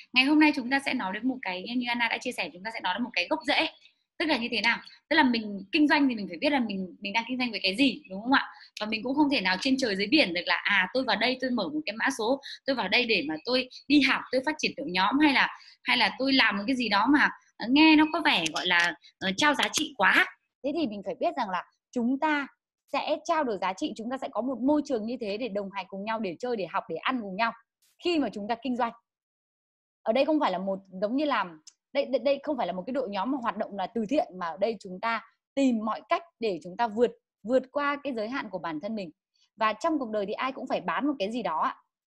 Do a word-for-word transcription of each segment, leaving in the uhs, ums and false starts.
Ngày hôm nay chúng ta sẽ nói đến một cái, như Anna đã chia sẻ, chúng ta sẽ nói đến một cái gốc rễ. Tức là như thế nào? Tức là mình kinh doanh thì mình phải biết là mình mình đang kinh doanh với cái gì, đúng không ạ? Và mình cũng không thể nào trên trời dưới biển được là à tôi vào đây tôi mở một cái mã số, tôi vào đây để mà tôi đi học, tôi phát triển đội nhóm, hay là hay là tôi làm một cái gì đó mà nghe nó có vẻ gọi là uh, trao giá trị quá. Thế thì mình phải biết rằng là chúng ta sẽ trao được giá trị, chúng ta sẽ có một môi trường như thế để đồng hành cùng nhau, để chơi, để học, để ăn cùng nhau khi mà chúng ta kinh doanh. Ở đây không phải là một giống như làm đây, đây đây không phải là một cái đội nhóm mà hoạt động là từ thiện, mà ở đây chúng ta tìm mọi cách để chúng ta vượt vượt qua cái giới hạn của bản thân mình. Và trong cuộc đời thì ai cũng phải bán một cái gì đó.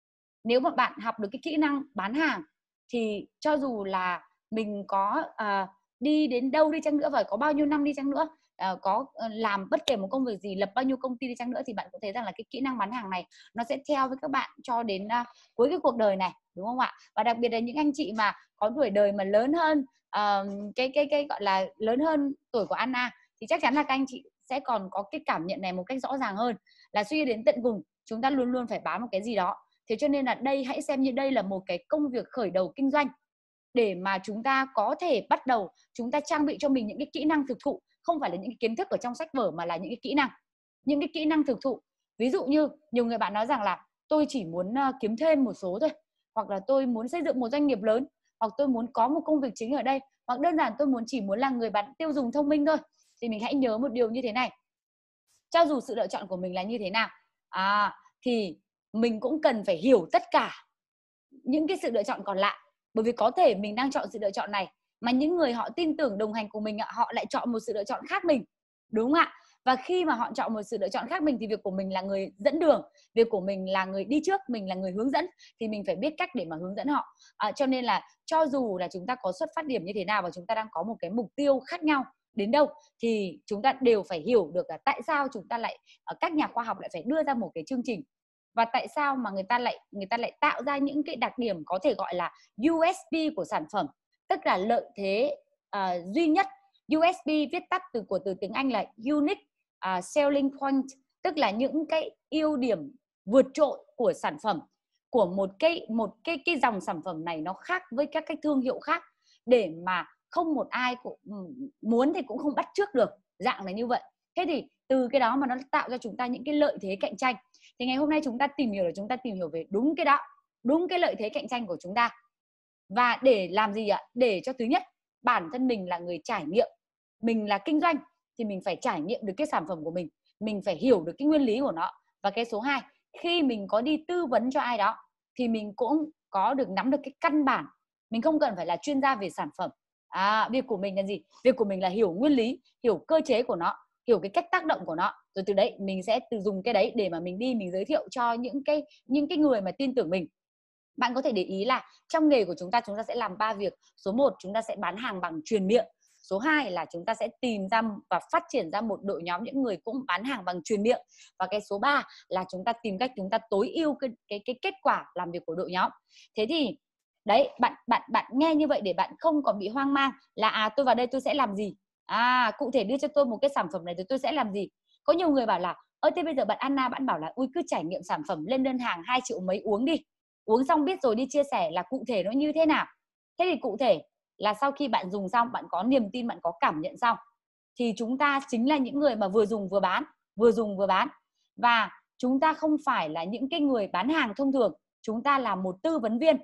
Nếu mà bạn học được cái kỹ năng bán hàng thì cho dù là mình có uh, đi đến đâu đi chăng nữa và có bao nhiêu năm đi chăng nữa, uh, có uh, làm bất kể một công việc gì, lập bao nhiêu công ty đi chăng nữa, thì bạn cũng thấy rằng là cái kỹ năng bán hàng này nó sẽ theo với các bạn cho đến uh, cuối cái cuộc đời này, đúng không ạ? Và đặc biệt là những anh chị mà có tuổi đời mà lớn hơn uh, cái cái cái gọi là lớn hơn tuổi của Anna, thì chắc chắn là các anh chị sẽ còn có cái cảm nhận này một cách rõ ràng hơn, là suy đến tận cùng chúng ta luôn luôn phải bán một cái gì đó. Thế cho nên là đây, hãy xem như đây là một cái công việc khởi đầu kinh doanh, để mà chúng ta có thể bắt đầu chúng ta trang bị cho mình những cái kỹ năng thực thụ, không phải là những cái kiến thức ở trong sách vở, mà là những cái kỹ năng, những cái kỹ năng thực thụ. Ví dụ như nhiều người bạn nói rằng là tôi chỉ muốn kiếm thêm một số thôi, hoặc là tôi muốn xây dựng một doanh nghiệp lớn, hoặc tôi muốn có một công việc chính ở đây, hoặc đơn giản tôi muốn chỉ muốn là người bạn tiêu dùng thông minh thôi. Thì mình hãy nhớ một điều như thế này: cho dù sự lựa chọn của mình là như thế nào, à, thì mình cũng cần phải hiểu tất cả những cái sự lựa chọn còn lại. Bởi vì có thể mình đang chọn sự lựa chọn này, mà những người họ tin tưởng đồng hành cùng mình, họ lại chọn một sự lựa chọn khác mình, đúng không ạ? Và khi mà họ chọn một sự lựa chọn khác mình thì việc của mình là người dẫn đường, việc của mình là người đi trước, mình là người hướng dẫn, thì mình phải biết cách để mà hướng dẫn họ. À, cho nên là cho dù là chúng ta có xuất phát điểm như thế nào và chúng ta đang có một cái mục tiêu khác nhau đến đâu, thì chúng ta đều phải hiểu được là tại sao chúng ta lại, các nhà khoa học lại phải đưa ra một cái chương trình, và tại sao mà người ta lại người ta lại tạo ra những cái đặc điểm có thể gọi là u ét pê của sản phẩm, tức là lợi thế uh, duy nhất. u ét pê viết tắt từ của từ tiếng Anh là Unique uh, Selling Point, tức là những cái ưu điểm vượt trội của sản phẩm, của một cái một cái cái dòng sản phẩm này nó khác với các cái thương hiệu khác, để mà không một ai cũng muốn thì cũng không bắt chước được, dạng là như vậy. Thế thì từ cái đó mà nó tạo ra chúng ta những cái lợi thế cạnh tranh. Thì ngày hôm nay chúng ta tìm hiểu là chúng ta tìm hiểu về đúng cái đó, đúng cái lợi thế cạnh tranh của chúng ta. Và để làm gì ạ? Để cho thứ nhất, bản thân mình là người trải nghiệm, mình là kinh doanh thì mình phải trải nghiệm được cái sản phẩm của mình, mình phải hiểu được cái nguyên lý của nó. Và cái số hai, khi mình có đi tư vấn cho ai đó thì mình cũng có được nắm được cái căn bản, mình không cần phải là chuyên gia về sản phẩm. À, việc của mình là gì? Việc của mình là hiểu nguyên lý, hiểu cơ chế của nó, hiểu cái cách tác động của nó, rồi từ đấy mình sẽ từ dùng cái đấy để mà mình đi mình giới thiệu cho những cái những cái người mà tin tưởng mình. Bạn có thể để ý là trong nghề của chúng ta, chúng ta sẽ làm ba việc. Số một, chúng ta sẽ bán hàng bằng truyền miệng. Số hai là chúng ta sẽ tìm ra và phát triển ra một đội nhóm những người cũng bán hàng bằng truyền miệng. Và cái số ba là chúng ta tìm cách chúng ta tối ưu cái, cái, cái kết quả làm việc của đội nhóm. Thế thì đấy, bạn bạn bạn nghe như vậy để bạn không còn bị hoang mang là à tôi vào đây tôi sẽ làm gì, à cụ thể đưa cho tôi một cái sản phẩm này rồi tôi sẽ làm gì. Có nhiều người bảo là ơ thế bây giờ bạn Anna bạn bảo là ui cứ trải nghiệm sản phẩm, lên đơn hàng hai triệu mấy uống đi, uống xong biết rồi đi chia sẻ là cụ thể nó như thế nào. Thế thì cụ thể là sau khi bạn dùng xong, bạn có niềm tin, bạn có cảm nhận xong, thì chúng ta chính là những người mà vừa dùng vừa bán, vừa dùng vừa bán. Và chúng ta không phải là những cái người bán hàng thông thường, chúng ta là một tư vấn viên.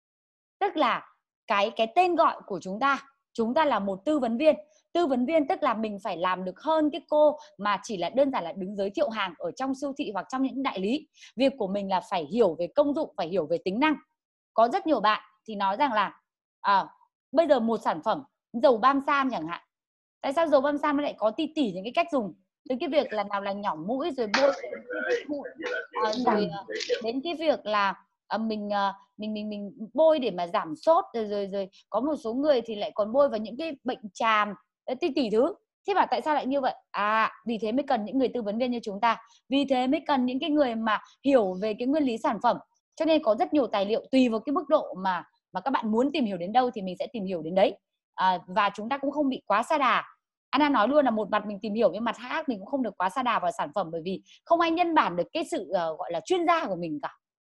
Tức là cái cái tên gọi của chúng ta, chúng ta là một tư vấn viên. Tư vấn viên tức là mình phải làm được hơn cái cô mà chỉ là đơn giản là đứng giới thiệu hàng ở trong siêu thị hoặc trong những đại lý. Việc của mình là phải hiểu về công dụng, phải hiểu về tính năng. Có rất nhiều bạn thì nói rằng là à, bây giờ một sản phẩm dầu balm sam chẳng hạn, tại sao dầu balm sam nó lại có ti tỉ những cái cách dùng, từ cái việc là nào là nhỏng mũi rồi bôi bụi, à, rồi đến cái việc là à, mình mình mình mình bôi để mà giảm sốt, rồi rồi rồi có một số người thì lại còn bôi vào những cái bệnh tràm, ti tỉ thứ. Thế bảo tại sao lại như vậy? À, vì thế mới cần những người tư vấn viên như chúng ta, vì thế mới cần những cái người mà hiểu về cái nguyên lý sản phẩm. Cho nên có rất nhiều tài liệu, tùy vào cái mức độ mà mà các bạn muốn tìm hiểu đến đâu thì mình sẽ tìm hiểu đến đấy. À, và chúng ta cũng không bị quá sa đà. Anna nói luôn là một mặt mình tìm hiểu, nhưng mặt khác mình cũng không được quá sa đà vào sản phẩm, bởi vì không ai nhân bản được cái sự uh, gọi là chuyên gia của mình cả.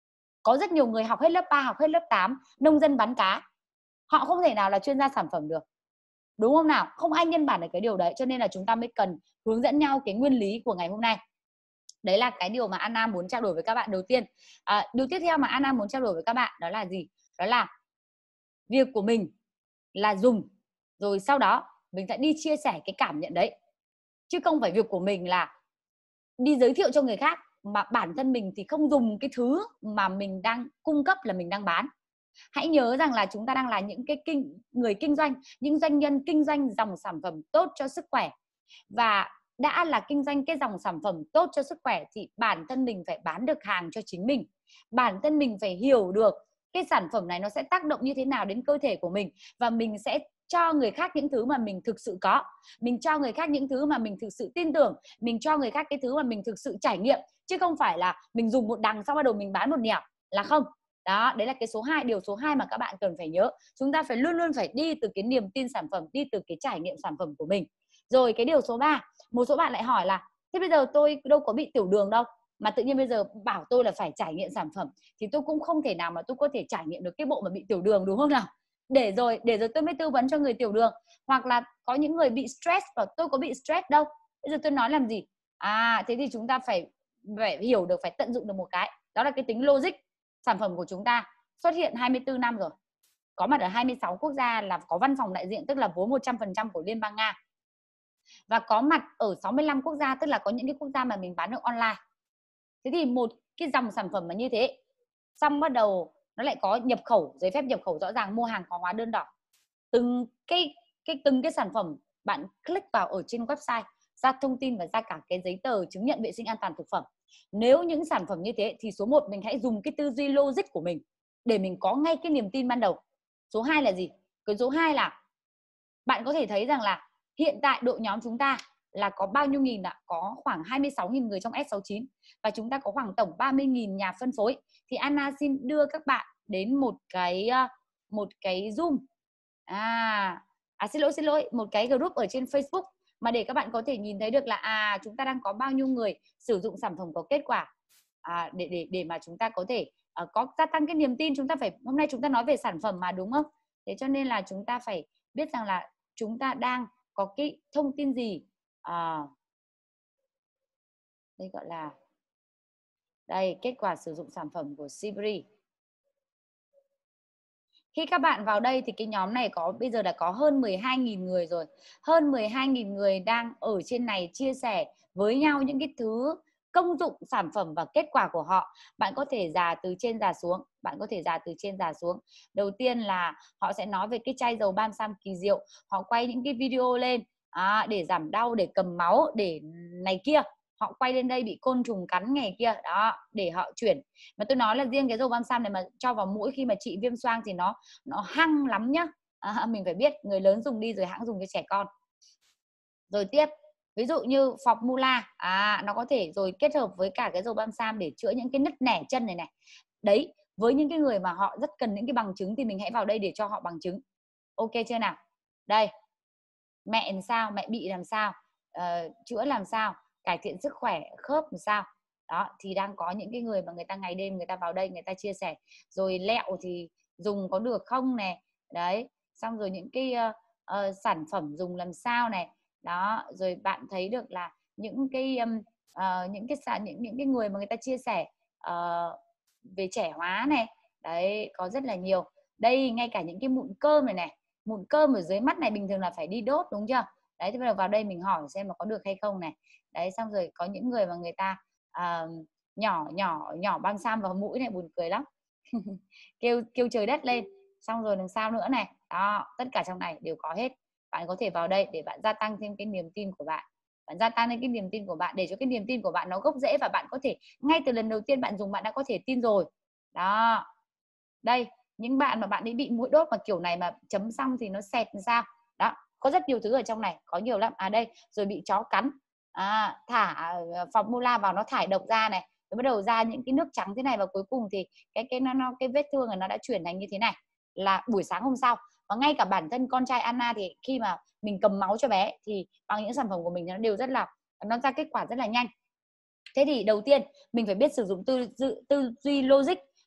Có rất nhiều người học hết lớp ba, học hết lớp tám, nông dân bán cá, họ không thể nào là chuyên gia sản phẩm được, đúng không nào? Không ai nhân bản được cái điều đấy, cho nên là chúng ta mới cần hướng dẫn nhau cái nguyên lý của ngày hôm nay. Đấy là cái điều mà Anna muốn trao đổi với các bạn đầu tiên. À, điều tiếp theo mà Anna muốn trao đổi với các bạn đó là gì? Đó là việc của mình là dùng, rồi sau đó mình sẽ đi chia sẻ cái cảm nhận đấy, chứ không phải việc của mình là đi giới thiệu cho người khác mà bản thân mình thì không dùng cái thứ mà mình đang cung cấp là mình đang bán. Hãy nhớ rằng là chúng ta đang là những cái kinh, người kinh doanh, những doanh nhân kinh doanh dòng sản phẩm tốt cho sức khỏe. Và đã là kinh doanh cái dòng sản phẩm tốt cho sức khỏe thì bản thân mình phải bán được hàng cho chính mình. Bản thân mình phải hiểu được cái sản phẩm này nó sẽ tác động như thế nào đến cơ thể của mình, và mình sẽ cho người khác những thứ mà mình thực sự có, mình cho người khác những thứ mà mình thực sự tin tưởng, mình cho người khác cái thứ mà mình thực sự trải nghiệm, chứ không phải là mình dùng một đằng xong bắt đầu mình bán một nẻo, là không. Đó, đấy là cái số hai, điều số hai mà các bạn cần phải nhớ. Chúng ta phải luôn luôn phải đi từ cái niềm tin sản phẩm, đi từ cái trải nghiệm sản phẩm của mình. Rồi cái điều số ba, một số bạn lại hỏi là thế bây giờ tôi đâu có bị tiểu đường đâu, mà tự nhiên bây giờ bảo tôi là phải trải nghiệm sản phẩm thì tôi cũng không thể nào mà tôi có thể trải nghiệm được cái bộ mà bị tiểu đường, đúng không nào? Để rồi để rồi tôi mới tư vấn cho người tiểu đường. Hoặc là có những người bị stress và tôi có bị stress đâu, bây giờ tôi nói làm gì? À thế thì chúng ta phải phải hiểu được, phải tận dụng được một cái, đó là cái tính logic. Sản phẩm của chúng ta xuất hiện hai mươi tư năm rồi, có mặt ở hai mươi sáu quốc gia, là có văn phòng đại diện, tức là vốn một trăm phần trăm của Liên bang Nga, và có mặt ở sáu mươi lăm quốc gia, tức là có những cái quốc gia mà mình bán được online. Thế thì một cái dòng sản phẩm mà như thế, xong bắt đầu nó lại có nhập khẩu, giấy phép nhập khẩu rõ ràng, mua hàng có hóa đơn đỏ, từng cái cái từng cái sản phẩm bạn click vào ở trên website, ra thông tin và ra cả cái giấy tờ chứng nhận vệ sinh an toàn thực phẩm. Nếu những sản phẩm như thế thì số một, mình hãy dùng cái tư duy logic của mình để mình có ngay cái niềm tin ban đầu. Số hai là gì? Cái số hai là bạn có thể thấy rằng là hiện tại đội nhóm chúng ta là có bao nhiêu nghìn ạ? Có khoảng hai mươi sáu nghìn người trong S sáu chín, và chúng ta có khoảng tổng ba mươi nghìn nhà phân phối. Thì Anna xin đưa các bạn đến một cái một cái Zoom, à, à xin lỗi xin lỗi một cái group ở trên Facebook, mà để các bạn có thể nhìn thấy được là à chúng ta đang có bao nhiêu người sử dụng sản phẩm có kết quả, à, để để để mà chúng ta có thể uh, có gia tăng cái niềm tin. Chúng ta phải, hôm nay chúng ta nói về sản phẩm mà, đúng không? Thế cho nên là chúng ta phải biết rằng là chúng ta đang có cái thông tin gì. À, đây gọi là đây, kết quả sử dụng sản phẩm của Sibri. Khi các bạn vào đây thì cái nhóm này có bây giờ đã có hơn mười hai nghìn người rồi. Hơn mười hai nghìn người đang ở trên này chia sẻ với nhau những cái thứ công dụng sản phẩm và kết quả của họ. Bạn có thể dà từ trên dà xuống, bạn có thể dà từ trên dà xuống. Đầu tiên là họ sẽ nói về cái chai dầu Balsam kỳ diệu, họ quay những cái video lên à, để giảm đau, để cầm máu, để này kia. Họ quay lên đây bị côn trùng cắn ngày kia đó, để họ chuyển. Mà tôi nói là riêng cái dầu Balsam này mà cho vào mũi khi mà trị viêm xoang thì nó nó hăng lắm nhá. À, mình phải biết người lớn dùng đi rồi hãng dùng cho trẻ con. Rồi tiếp, ví dụ như Formula, à, nó có thể rồi kết hợp với cả cái dầu Balsam để chữa những cái nứt nẻ chân này này. Đấy, với những cái người mà họ rất cần những cái bằng chứng thì mình hãy vào đây để cho họ bằng chứng. Ok chưa nào? Đây, mẹ làm sao, mẹ bị làm sao, uh, chữa làm sao, cải thiện sức khỏe khớp làm sao. Đó, thì đang có những cái người mà người ta ngày đêm người ta vào đây người ta chia sẻ. Rồi lẹo thì dùng có được không này. Đấy, xong rồi những cái uh, uh, sản phẩm dùng làm sao này. Đó, rồi bạn thấy được là những cái um, uh, những cái sản những những cái người mà người ta chia sẻ uh, về trẻ hóa này. Đấy, có rất là nhiều. Đây, ngay cả những cái mụn cơm này này, mụn cơm ở dưới mắt này bình thường là phải đi đốt, đúng chưa? Đấy, thì bắt đầu vào đây mình hỏi xem mà có được hay không này. Đấy, xong rồi có những người mà người ta uh, nhỏ nhỏ nhỏ balsam vào mũi này, buồn cười lắm. kêu kêu trời đất lên. Xong rồi làm sao nữa này. Đó, tất cả trong này đều có hết. Bạn có thể vào đây để bạn gia tăng thêm cái niềm tin của bạn. Bạn gia tăng lên cái niềm tin của bạn để cho cái niềm tin của bạn nó gốc rễ, và bạn có thể ngay từ lần đầu tiên bạn dùng bạn đã có thể tin rồi. Đó. Đây, những bạn mà bạn ấy bị mũi đốt mà kiểu này mà chấm xong thì nó xẹt làm sao. Đó, có rất nhiều thứ ở trong này, có nhiều lắm. À đây, rồi bị chó cắn, à, thả Formula vào nó thải độc ra này, rồi bắt đầu ra những cái nước trắng thế này, và cuối cùng thì cái cái nó, nó cái vết thương này nó đã chuyển thành như thế này, là buổi sáng hôm sau. Và ngay cả bản thân con trai Anna thì khi mà mình cầm máu cho bé thì bằng những sản phẩm của mình nó đều rất là, nó ra kết quả rất là nhanh. Thế thì đầu tiên mình phải biết sử dụng tư, tư, tư duy logic,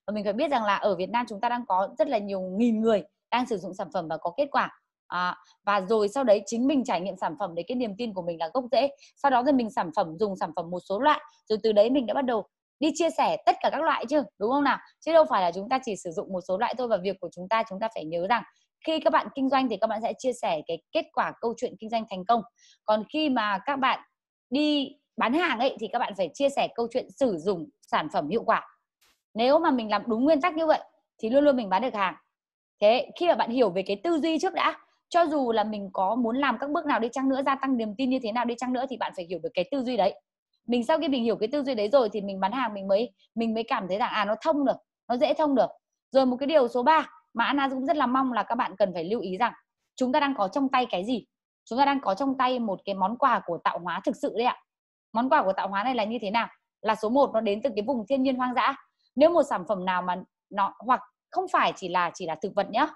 Và mình phải biết rằng là ở Việt Nam chúng ta đang có rất là nhiều nghìn người đang sử dụng sản phẩm và có kết quả. À, và rồi sau đấy chính mình trải nghiệm sản phẩm đấy, cái niềm tin của mình là gốc rễ. Sau đó rồi mình sản phẩm dùng sản phẩm một số loại, rồi từ đấy mình đã bắt đầu đi chia sẻ tất cả các loại chứ, đúng không nào? Chứ đâu phải là chúng ta chỉ sử dụng một số loại thôi. Và việc của chúng ta, chúng ta phải nhớ rằng khi các bạn kinh doanh thì các bạn sẽ chia sẻ cái kết quả câu chuyện kinh doanh thành công. Còn khi mà các bạn đi bán hàng ấy thì các bạn phải chia sẻ câu chuyện sử dụng sản phẩm hiệu quả. Nếu mà mình làm đúng nguyên tắc như vậy thì luôn luôn mình bán được hàng. Thế khi mà bạn hiểu về cái tư duy trước đã, cho dù là mình có muốn làm các bước nào đi chăng nữa, gia tăng niềm tin như thế nào đi chăng nữa, thì bạn phải hiểu được cái tư duy đấy. Mình sau khi mình hiểu cái tư duy đấy rồi thì mình bán hàng mình mới mình mới cảm thấy rằng à nó thông được, nó dễ thông được. Rồi một cái điều số ba mà Anna cũng rất là mong là các bạn cần phải lưu ý rằng chúng ta đang có trong tay cái gì? Chúng ta đang có trong tay một cái món quà của tạo hóa thực sự đấy ạ. Món quà của tạo hóa này là như thế nào? Là số một, nó đến từ cái vùng thiên nhiên hoang dã. Nếu một sản phẩm nào mà nó hoặc không phải chỉ là chỉ là thực vật nhá,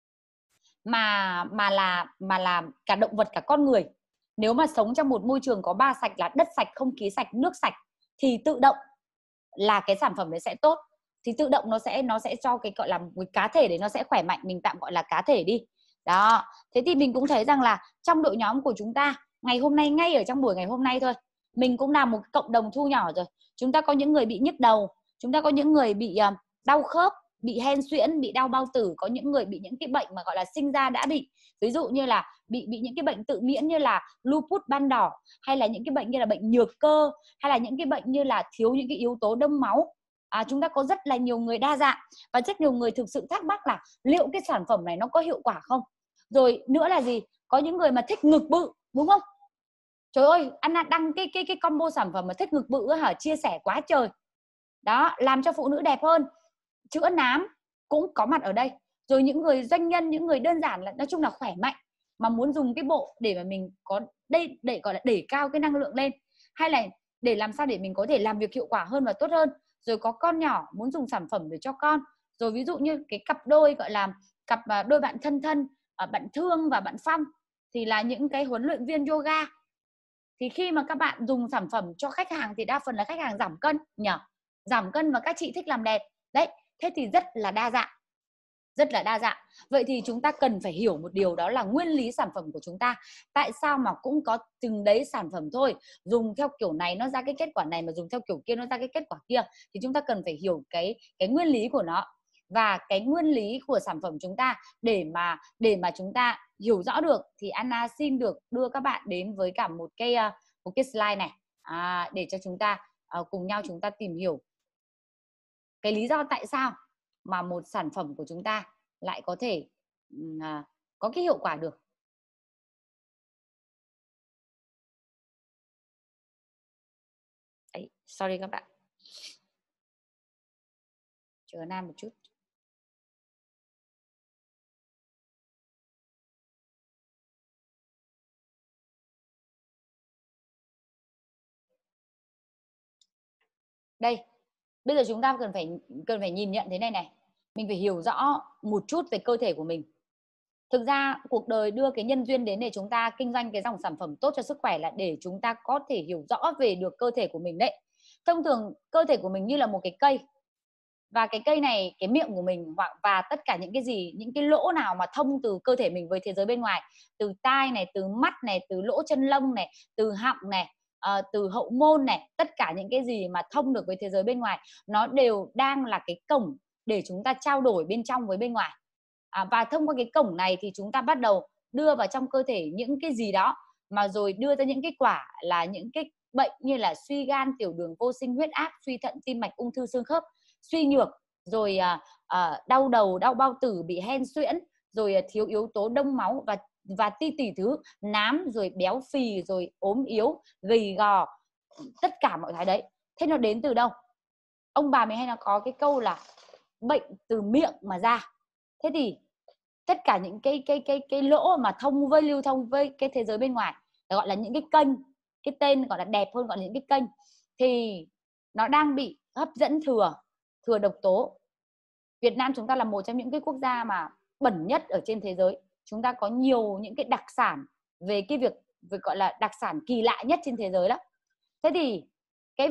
mà mà là mà là cả động vật, cả con người, nếu mà sống trong một môi trường có ba sạch là đất sạch, không khí sạch, nước sạch, thì tự động là cái sản phẩm đấy sẽ tốt. Thì tự động nó sẽ nó sẽ cho cái gọi là một cá thể đấy nó sẽ khỏe mạnh, mình tạm gọi là cá thể đi. Đó. Thế thì mình cũng thấy rằng là trong đội nhóm của chúng ta ngày hôm nay, ngay ở trong buổi ngày hôm nay thôi, mình cũng là một cộng đồng thu nhỏ rồi. Chúng ta có những người bị nhức đầu, chúng ta có những người bị uh, đau khớp, bị hen suyễn, bị đau bao tử, có những người bị những cái bệnh mà gọi là sinh ra đã bị, ví dụ như là bị bị những cái bệnh tự miễn như là lupus ban đỏ, hay là những cái bệnh như là bệnh nhược cơ, hay là những cái bệnh như là thiếu những cái yếu tố đông máu. À, chúng ta có rất là nhiều người đa dạng và rất nhiều người thực sự thắc mắc là liệu cái sản phẩm này nó có hiệu quả không. Rồi nữa là gì, có những người mà thích ngực bự, đúng không? Trời ơi, Anna đăng cái cái cái combo sản phẩm mà thích ngực bự hả, chia sẻ quá trời. Đó, làm cho phụ nữ đẹp hơn, chữa nám cũng có mặt ở đây. Rồi những người doanh nhân, những người đơn giản là nói chung là khỏe mạnh mà muốn dùng cái bộ để mà mình có đây để gọi là đẩy cao cái năng lượng lên, hay là để làm sao để mình có thể làm việc hiệu quả hơn và tốt hơn. Rồi có con nhỏ muốn dùng sản phẩm để cho con. Rồi ví dụ như cái cặp đôi gọi là cặp đôi bạn thân thân, bạn Thương và bạn Phong thì là những cái huấn luyện viên yoga. Thì khi mà các bạn dùng sản phẩm cho khách hàng thì đa phần là khách hàng giảm cân nhỉ, giảm cân và các chị thích làm đẹp đấy. Thế thì rất là đa dạng, rất là đa dạng. Vậy thì chúng ta cần phải hiểu một điều, đó là nguyên lý sản phẩm của chúng ta. Tại sao mà cũng có từng đấy sản phẩm thôi, dùng theo kiểu này nó ra cái kết quả này, mà dùng theo kiểu kia nó ra cái kết quả kia. Thì chúng ta cần phải hiểu cái cái nguyên lý của nó và cái nguyên lý của sản phẩm chúng ta để mà để mà chúng ta hiểu rõ được. Thì Anna xin được đưa các bạn đến với cả một cái một cái slide này à, để cho chúng ta uh, cùng nhau chúng ta tìm hiểu cái lý do tại sao mà một sản phẩm của chúng ta lại có thể uh, có cái hiệu quả được. Đấy, sorry các bạn, chờ Nam một chút. Đây, bây giờ chúng ta cần phải cần phải nhìn nhận thế này này, mình phải hiểu rõ một chút về cơ thể của mình. Thực ra cuộc đời đưa cái nhân duyên đến để chúng ta kinh doanh cái dòng sản phẩm tốt cho sức khỏe là để chúng ta có thể hiểu rõ về được cơ thể của mình đấy. Thông thường cơ thể của mình như là một cái cây, và cái cây này, cái miệng của mình và tất cả những cái gì, những cái lỗ nào mà thông từ cơ thể mình với thế giới bên ngoài, từ tai này, từ mắt này, từ lỗ chân lông này, từ họng này, uh, từ hậu môn này, tất cả những cái gì mà thông được với thế giới bên ngoài, nó đều đang là cái cổng để chúng ta trao đổi bên trong với bên ngoài. À, và thông qua cái cổng này thì chúng ta bắt đầu đưa vào trong cơ thể những cái gì đó, mà rồi đưa ra những kết quả là những cái bệnh như là suy gan, tiểu đường, vô sinh, huyết áp, suy thận, tim mạch, ung thư xương khớp, suy nhược, rồi à, à, đau đầu, đau bao tử, bị hen suyễn, rồi à, thiếu yếu tố đông máu và và ti tỷ thứ, nám, rồi béo phì, rồi ốm yếu, gầy gò, tất cả mọi cái đấy. Thế nó đến từ đâu? Ông bà mình hay là có cái câu là bệnh từ miệng mà ra. Thế thì tất cả những cái cái cái cái lỗ mà thông với lưu thông với cái thế giới bên ngoài, gọi là những cái kênh, cái tên gọi là đẹp hơn gọi là những cái kênh, thì nó đang bị hấp dẫn thừa thừa độc tố. Việt Nam chúng ta là một trong những cái quốc gia mà bẩn nhất ở trên thế giới. Chúng ta có nhiều những cái đặc sản về cái việc, việc gọi là đặc sản kỳ lạ nhất trên thế giới đó. Thế thì cái việc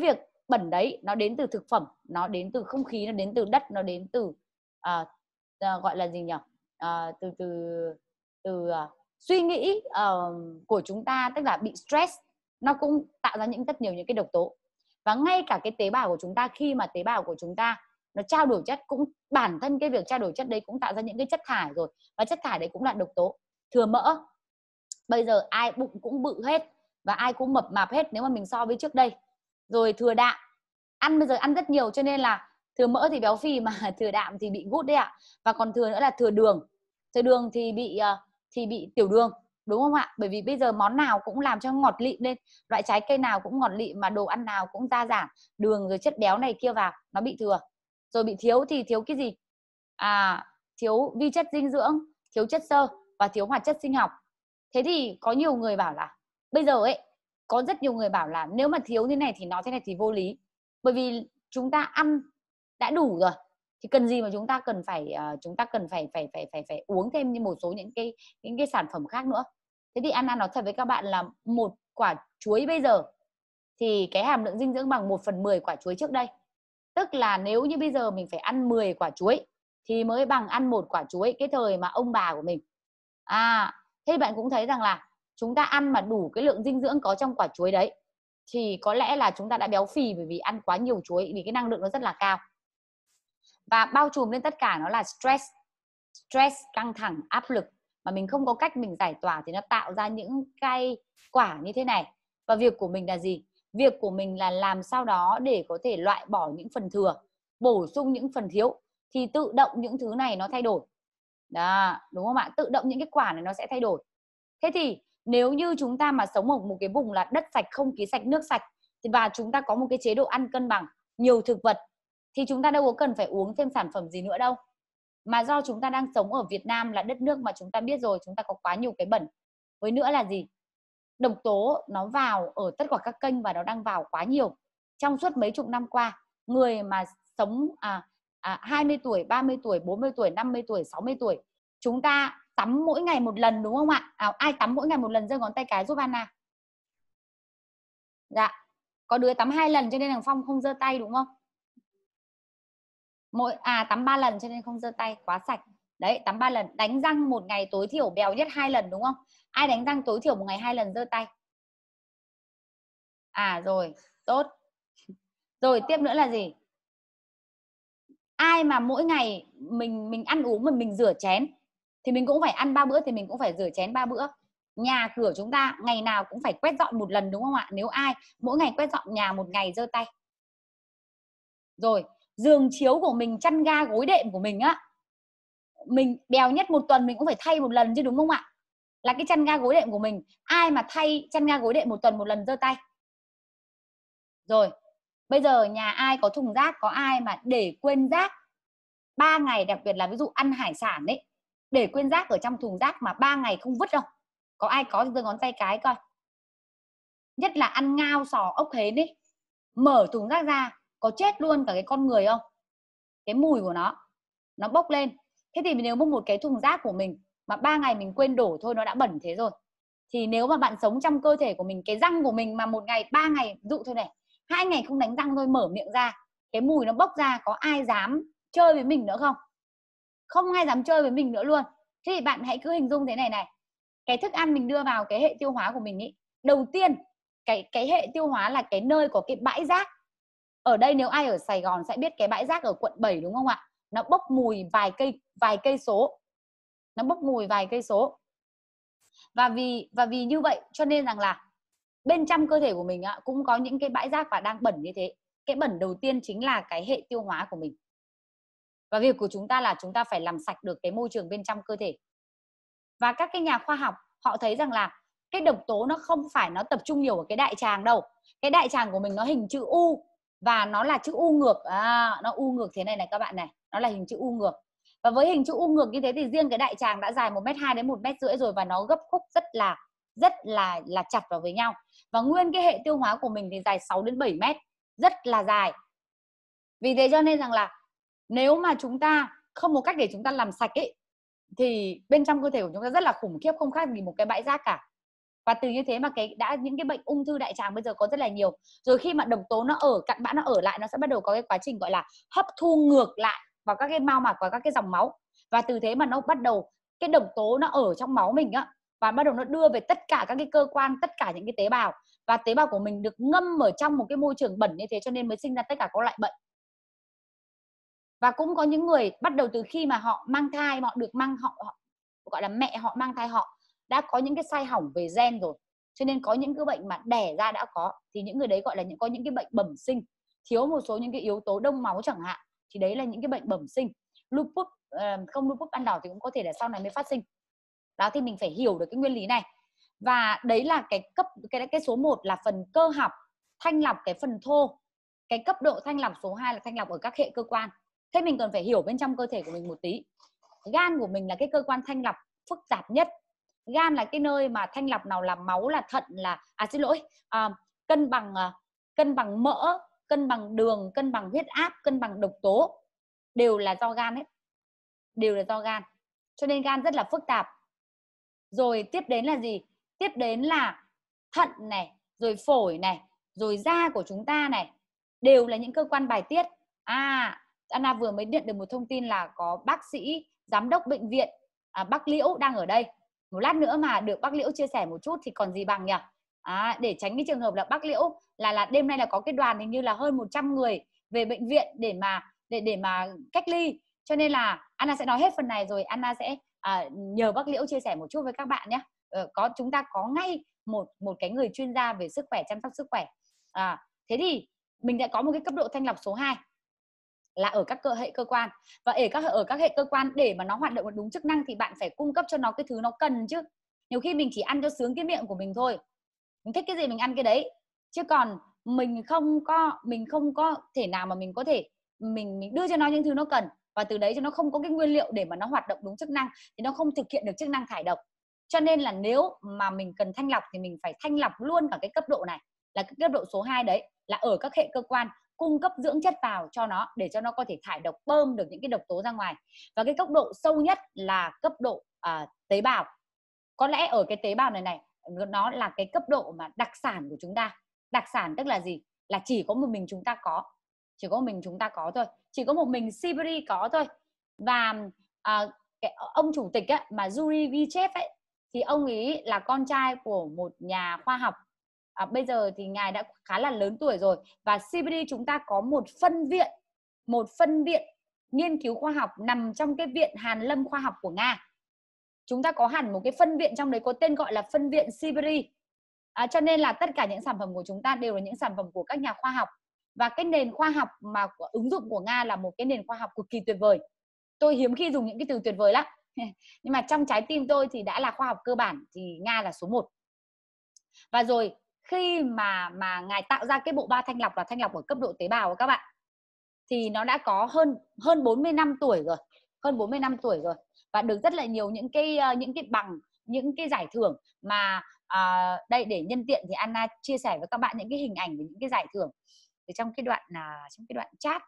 bẩn đấy nó đến từ thực phẩm, nó đến từ không khí, nó đến từ đất, nó đến từ uh, uh, gọi là gì nhỉ, uh, từ từ từ uh, suy nghĩ uh, của chúng ta, tức là bị stress, nó cũng tạo ra những rất nhiều những cái độc tố. Và ngay cả cái tế bào của chúng ta, khi mà tế bào của chúng ta nó trao đổi chất, cũng bản thân cái việc trao đổi chất đấy cũng tạo ra những cái chất thải rồi, và chất thải đấy cũng là độc tố. Thừa mỡ, bây giờ ai bụng cũng bự hết và ai cũng mập mạp hết nếu mà mình so với trước đây. Rồi thừa đạm, ăn bây giờ ăn rất nhiều cho nên là thừa mỡ thì béo phì, mà thừa đạm thì bị gút đấy ạ. Và còn thừa nữa là thừa đường. Thừa đường thì bị thì bị tiểu đường, đúng không ạ? Bởi vì bây giờ món nào cũng làm cho ngọt lịm lên, loại trái cây nào cũng ngọt lịm, mà đồ ăn nào cũng gia giảm đường rồi chất béo này kia vào, nó bị thừa. Rồi bị thiếu thì thiếu cái gì? À, thiếu vi chất dinh dưỡng, thiếu chất xơ và thiếu hoạt chất sinh học. Thế thì có nhiều người bảo là bây giờ ấy, có rất nhiều người bảo là nếu mà thiếu như này thì nói thế này thì vô lý. Bởi vì chúng ta ăn đã đủ rồi thì cần gì mà chúng ta cần phải uh, chúng ta cần phải phải phải phải phải uống thêm như một số những cái những cái sản phẩm khác nữa. Thế thì Anna nói thật với các bạn là một quả chuối bây giờ thì cái hàm lượng dinh dưỡng bằng một phần mười quả chuối trước đây. Tức là nếu như bây giờ mình phải ăn mười quả chuối thì mới bằng ăn một quả chuối cái thời mà ông bà của mình. À, thế bạn cũng thấy rằng là chúng ta ăn mà đủ cái lượng dinh dưỡng có trong quả chuối đấy thì có lẽ là chúng ta đã béo phì, bởi vì ăn quá nhiều chuối, vì cái năng lượng nó rất là cao. Và bao trùm lên tất cả nó là stress. Stress, căng thẳng, áp lực mà mình không có cách mình giải tỏa thì nó tạo ra những cái quả như thế này. Và việc của mình là gì? Việc của mình là làm sao đó để có thể loại bỏ những phần thừa, bổ sung những phần thiếu, thì tự động những thứ này nó thay đổi. Đó, đúng không ạ? Tự động những cái quả này nó sẽ thay đổi. Thế thì nếu như chúng ta mà sống ở một cái vùng là đất sạch, không khí sạch, nước sạch, và chúng ta có một cái chế độ ăn cân bằng, nhiều thực vật, thì chúng ta đâu có cần phải uống thêm sản phẩm gì nữa đâu. Mà do chúng ta đang sống ở Việt Nam là đất nước mà chúng ta biết rồi, chúng ta có quá nhiều cái bẩn. Với nữa là gì? Độc tố nó vào ở tất cả các kênh và nó đang vào quá nhiều. Trong suốt mấy chục năm qua, người mà sống à, à, hai mươi tuổi, ba mươi tuổi, bốn mươi tuổi, năm mươi tuổi, sáu mươi tuổi, chúng ta tắm mỗi ngày một lần, đúng không ạ? À, ai tắm mỗi ngày một lần giơ ngón tay cái giúp Anna. Dạ, có đứa tắm hai lần cho nên thằng Phong không giơ tay, đúng không? Mỗi à tắm ba lần cho nên không giơ tay, quá sạch. Đấy, tắm ba lần. Đánh răng một ngày tối thiểu béo nhất hai lần, đúng không? Ai đánh răng tối thiểu một ngày hai lần giơ tay. À rồi, tốt. Rồi tiếp nữa là gì? Ai mà mỗi ngày mình mình ăn uống mà mình rửa chén thì mình cũng phải ăn ba bữa thì mình cũng phải rửa chén ba bữa. Nhà cửa chúng ta ngày nào cũng phải quét dọn một lần, đúng không ạ? Nếu ai mỗi ngày quét dọn nhà một ngày giơ tay. Rồi, giường chiếu của mình, chăn ga gối đệm của mình á, mình bèo nhất một tuần mình cũng phải thay một lần chứ, đúng không ạ? Là cái chăn ga gối đệm của mình, ai mà thay chăn ga gối đệm một tuần một lần giơ tay. Rồi, bây giờ nhà ai có thùng rác, có ai mà để quên rác ba ngày, đặc biệt là ví dụ ăn hải sản ấy, để quên rác ở trong thùng rác mà ba ngày không vứt không? Có ai có giơ ngón tay cái coi. Nhất là ăn ngao, sò, ốc hến ấy, mở thùng rác ra có chết luôn cả cái con người không? Cái mùi của nó nó bốc lên. Thế thì nếu một cái thùng rác của mình mà ba ngày mình quên đổ thôi nó đã bẩn thế rồi, thì nếu mà bạn sống trong cơ thể của mình, cái răng của mình mà một ngày ba ngày dụ thôi này, hai ngày không đánh răng thôi, mở miệng ra cái mùi nó bốc ra, có ai dám chơi với mình nữa không? Không ai dám chơi với mình nữa luôn. Thế thì bạn hãy cứ hình dung thế này này, cái thức ăn mình đưa vào cái hệ tiêu hóa của mình ý, đầu tiên cái cái hệ tiêu hóa là cái nơi có cái bãi rác. Ở đây nếu ai ở Sài Gòn sẽ biết cái bãi rác ở quận bảy, đúng không ạ? Nó bốc mùi vài cây vài cây số. Nó bốc mùi vài cây số. Và vì và vì như vậy cho nên rằng là bên trong cơ thể của mình ạ, cũng có những cái bãi rác và đang bẩn như thế. Cái bẩn đầu tiên chính là cái hệ tiêu hóa của mình. Và việc của chúng ta là chúng ta phải làm sạch được cái môi trường bên trong cơ thể. Và các cái nhà khoa học họ thấy rằng là cái độc tố nó không phải nó tập trung nhiều ở cái đại tràng đâu. Cái đại tràng của mình nó hình chữ U và nó là chữ U ngược. À, nó U ngược thế này này các bạn này, nó là hình chữ U ngược. Và với hình chữ U ngược như thế thì riêng cái đại tràng đã dài một mét hai đến một mét rưỡi rồi, và nó gấp khúc rất là rất là là chặt vào với nhau. Và nguyên cái hệ tiêu hóa của mình thì dài sáu đến bảy mét, rất là dài. Vì thế cho nên rằng là nếu mà chúng ta không có cách để chúng ta làm sạch ấy, thì bên trong cơ thể của chúng ta rất là khủng khiếp, không khác gì một cái bãi rác cả. Và từ như thế mà cái đã những cái bệnh ung thư đại tràng bây giờ có rất là nhiều. Rồi khi mà độc tố nó ở cặn bã, nó ở lại, nó sẽ bắt đầu có cái quá trình gọi là hấp thu ngược lại vào các cái mao mạch và các cái dòng máu. Và từ thế mà nó bắt đầu cái độc tố nó ở trong máu mình á, và bắt đầu nó đưa về tất cả các cái cơ quan, tất cả những cái tế bào, và tế bào của mình được ngâm ở trong một cái môi trường bẩn như thế, cho nên mới sinh ra tất cả các loại bệnh. Và cũng có những người bắt đầu từ khi mà họ mang thai, họ được mang họ, họ gọi là mẹ họ mang thai, họ đã có những cái sai hỏng về gen rồi, cho nên có những cái bệnh mà đẻ ra đã có, thì những người đấy gọi là những có những cái bệnh bẩm sinh, thiếu một số những cái yếu tố đông máu chẳng hạn, thì đấy là những cái bệnh bẩm sinh. Lupus, không lupus ban đầu thì cũng có thể là sau này mới phát sinh. Đó, thì mình phải hiểu được cái nguyên lý này. Và đấy là cái cấp cái cái số một là phần cơ học, thanh lọc cái phần thô. Cái cấp độ thanh lọc số hai là thanh lọc ở các hệ cơ quan. Thế mình cần phải hiểu bên trong cơ thể của mình một tí. Gan của mình là cái cơ quan thanh lọc phức tạp nhất. Gan là cái nơi mà thanh lọc nào là máu, là thận, là à xin lỗi, à, cân bằng cân bằng mỡ, cân bằng đường, cân bằng huyết áp, cân bằng độc tố, đều là do gan hết. Đều là do gan. Cho nên gan rất là phức tạp. Rồi tiếp đến là gì? Tiếp đến là thận này, rồi phổi này, rồi da của chúng ta này, đều là những cơ quan bài tiết. À, Anna vừa mới nhận được một thông tin là có bác sĩ giám đốc bệnh viện à, Bắc Liễu đang ở đây. Một lát nữa mà được bác Liễu chia sẻ một chút thì còn gì bằng nhỉ? À, để tránh cái trường hợp là bác Liễu là là đêm nay là có cái đoàn hình như là hơn một trăm người về bệnh viện để mà để để mà cách ly. Cho nên là Anna sẽ nói hết phần này rồi Anna sẽ à, nhờ bác Liễu chia sẻ một chút với các bạn nhé. Ờ, có chúng ta có ngay một một cái người chuyên gia về sức khỏe, chăm sóc sức khỏe. À, thế thì mình đã có một cái cấp độ thanh lọc số hai là ở các cơ hệ cơ quan, và ở các ở các hệ cơ quan để mà nó hoạt động đúng chức năng thì bạn phải cung cấp cho nó cái thứ nó cần chứ. Nhiều khi mình chỉ ăn cho sướng cái miệng của mình thôi, mình thích cái gì mình ăn cái đấy, chứ còn mình không có mình không có thể nào mà mình có thể mình mình đưa cho nó những thứ nó cần, và từ đấy cho nó không có cái nguyên liệu để mà nó hoạt động đúng chức năng thì nó không thực hiện được chức năng thải độc. Cho nên là nếu mà mình cần thanh lọc thì mình phải thanh lọc luôn cả cái cấp độ này, là cái cấp độ số hai đấy, là ở các hệ cơ quan, cung cấp dưỡng chất vào cho nó để cho nó có thể thải độc, bơm được những cái độc tố ra ngoài. Và cái cấp độ sâu nhất là cấp độ à, tế bào. Có lẽ ở cái tế bào này này nó là cái cấp độ mà đặc sản của chúng ta. Đặc sản tức là gì? Là chỉ có một mình chúng ta có, chỉ có một mình chúng ta có thôi, chỉ có một mình Siberi có thôi. Và à, cái, ông chủ tịch ấy, mà Yuri Vichev ấy, thì ông ấy là con trai của một nhà khoa học. À, bây giờ thì ngài đã khá là lớn tuổi rồi. Và Siberi chúng ta có một phân viện, một phân viện nghiên cứu khoa học nằm trong cái viện Hàn Lâm khoa học của Nga. Chúng ta có hẳn một cái phân viện trong đấy có tên gọi là phân viện Siberi. À, cho nên là tất cả những sản phẩm của chúng ta đều là những sản phẩm của các nhà khoa học. Và cái nền khoa học mà của, ứng dụng của Nga là một cái nền khoa học cực kỳ tuyệt vời. Tôi hiếm khi dùng những cái từ tuyệt vời lắm. Nhưng mà trong trái tim tôi thì đã là khoa học cơ bản thì Nga là số một. Và rồi khi mà mà ngài tạo ra cái bộ ba thanh lọc là thanh lọc ở cấp độ tế bào các bạn, thì nó đã có hơn hơn bốn mươi năm tuổi rồi, hơn bốn mươi năm tuổi rồi, và được rất là nhiều những cái những cái bằng, những cái giải thưởng mà à, đây để nhân tiện thì Anna chia sẻ với các bạn những cái hình ảnh về những cái giải thưởng ở trong cái đoạn là trong cái đoạn chat.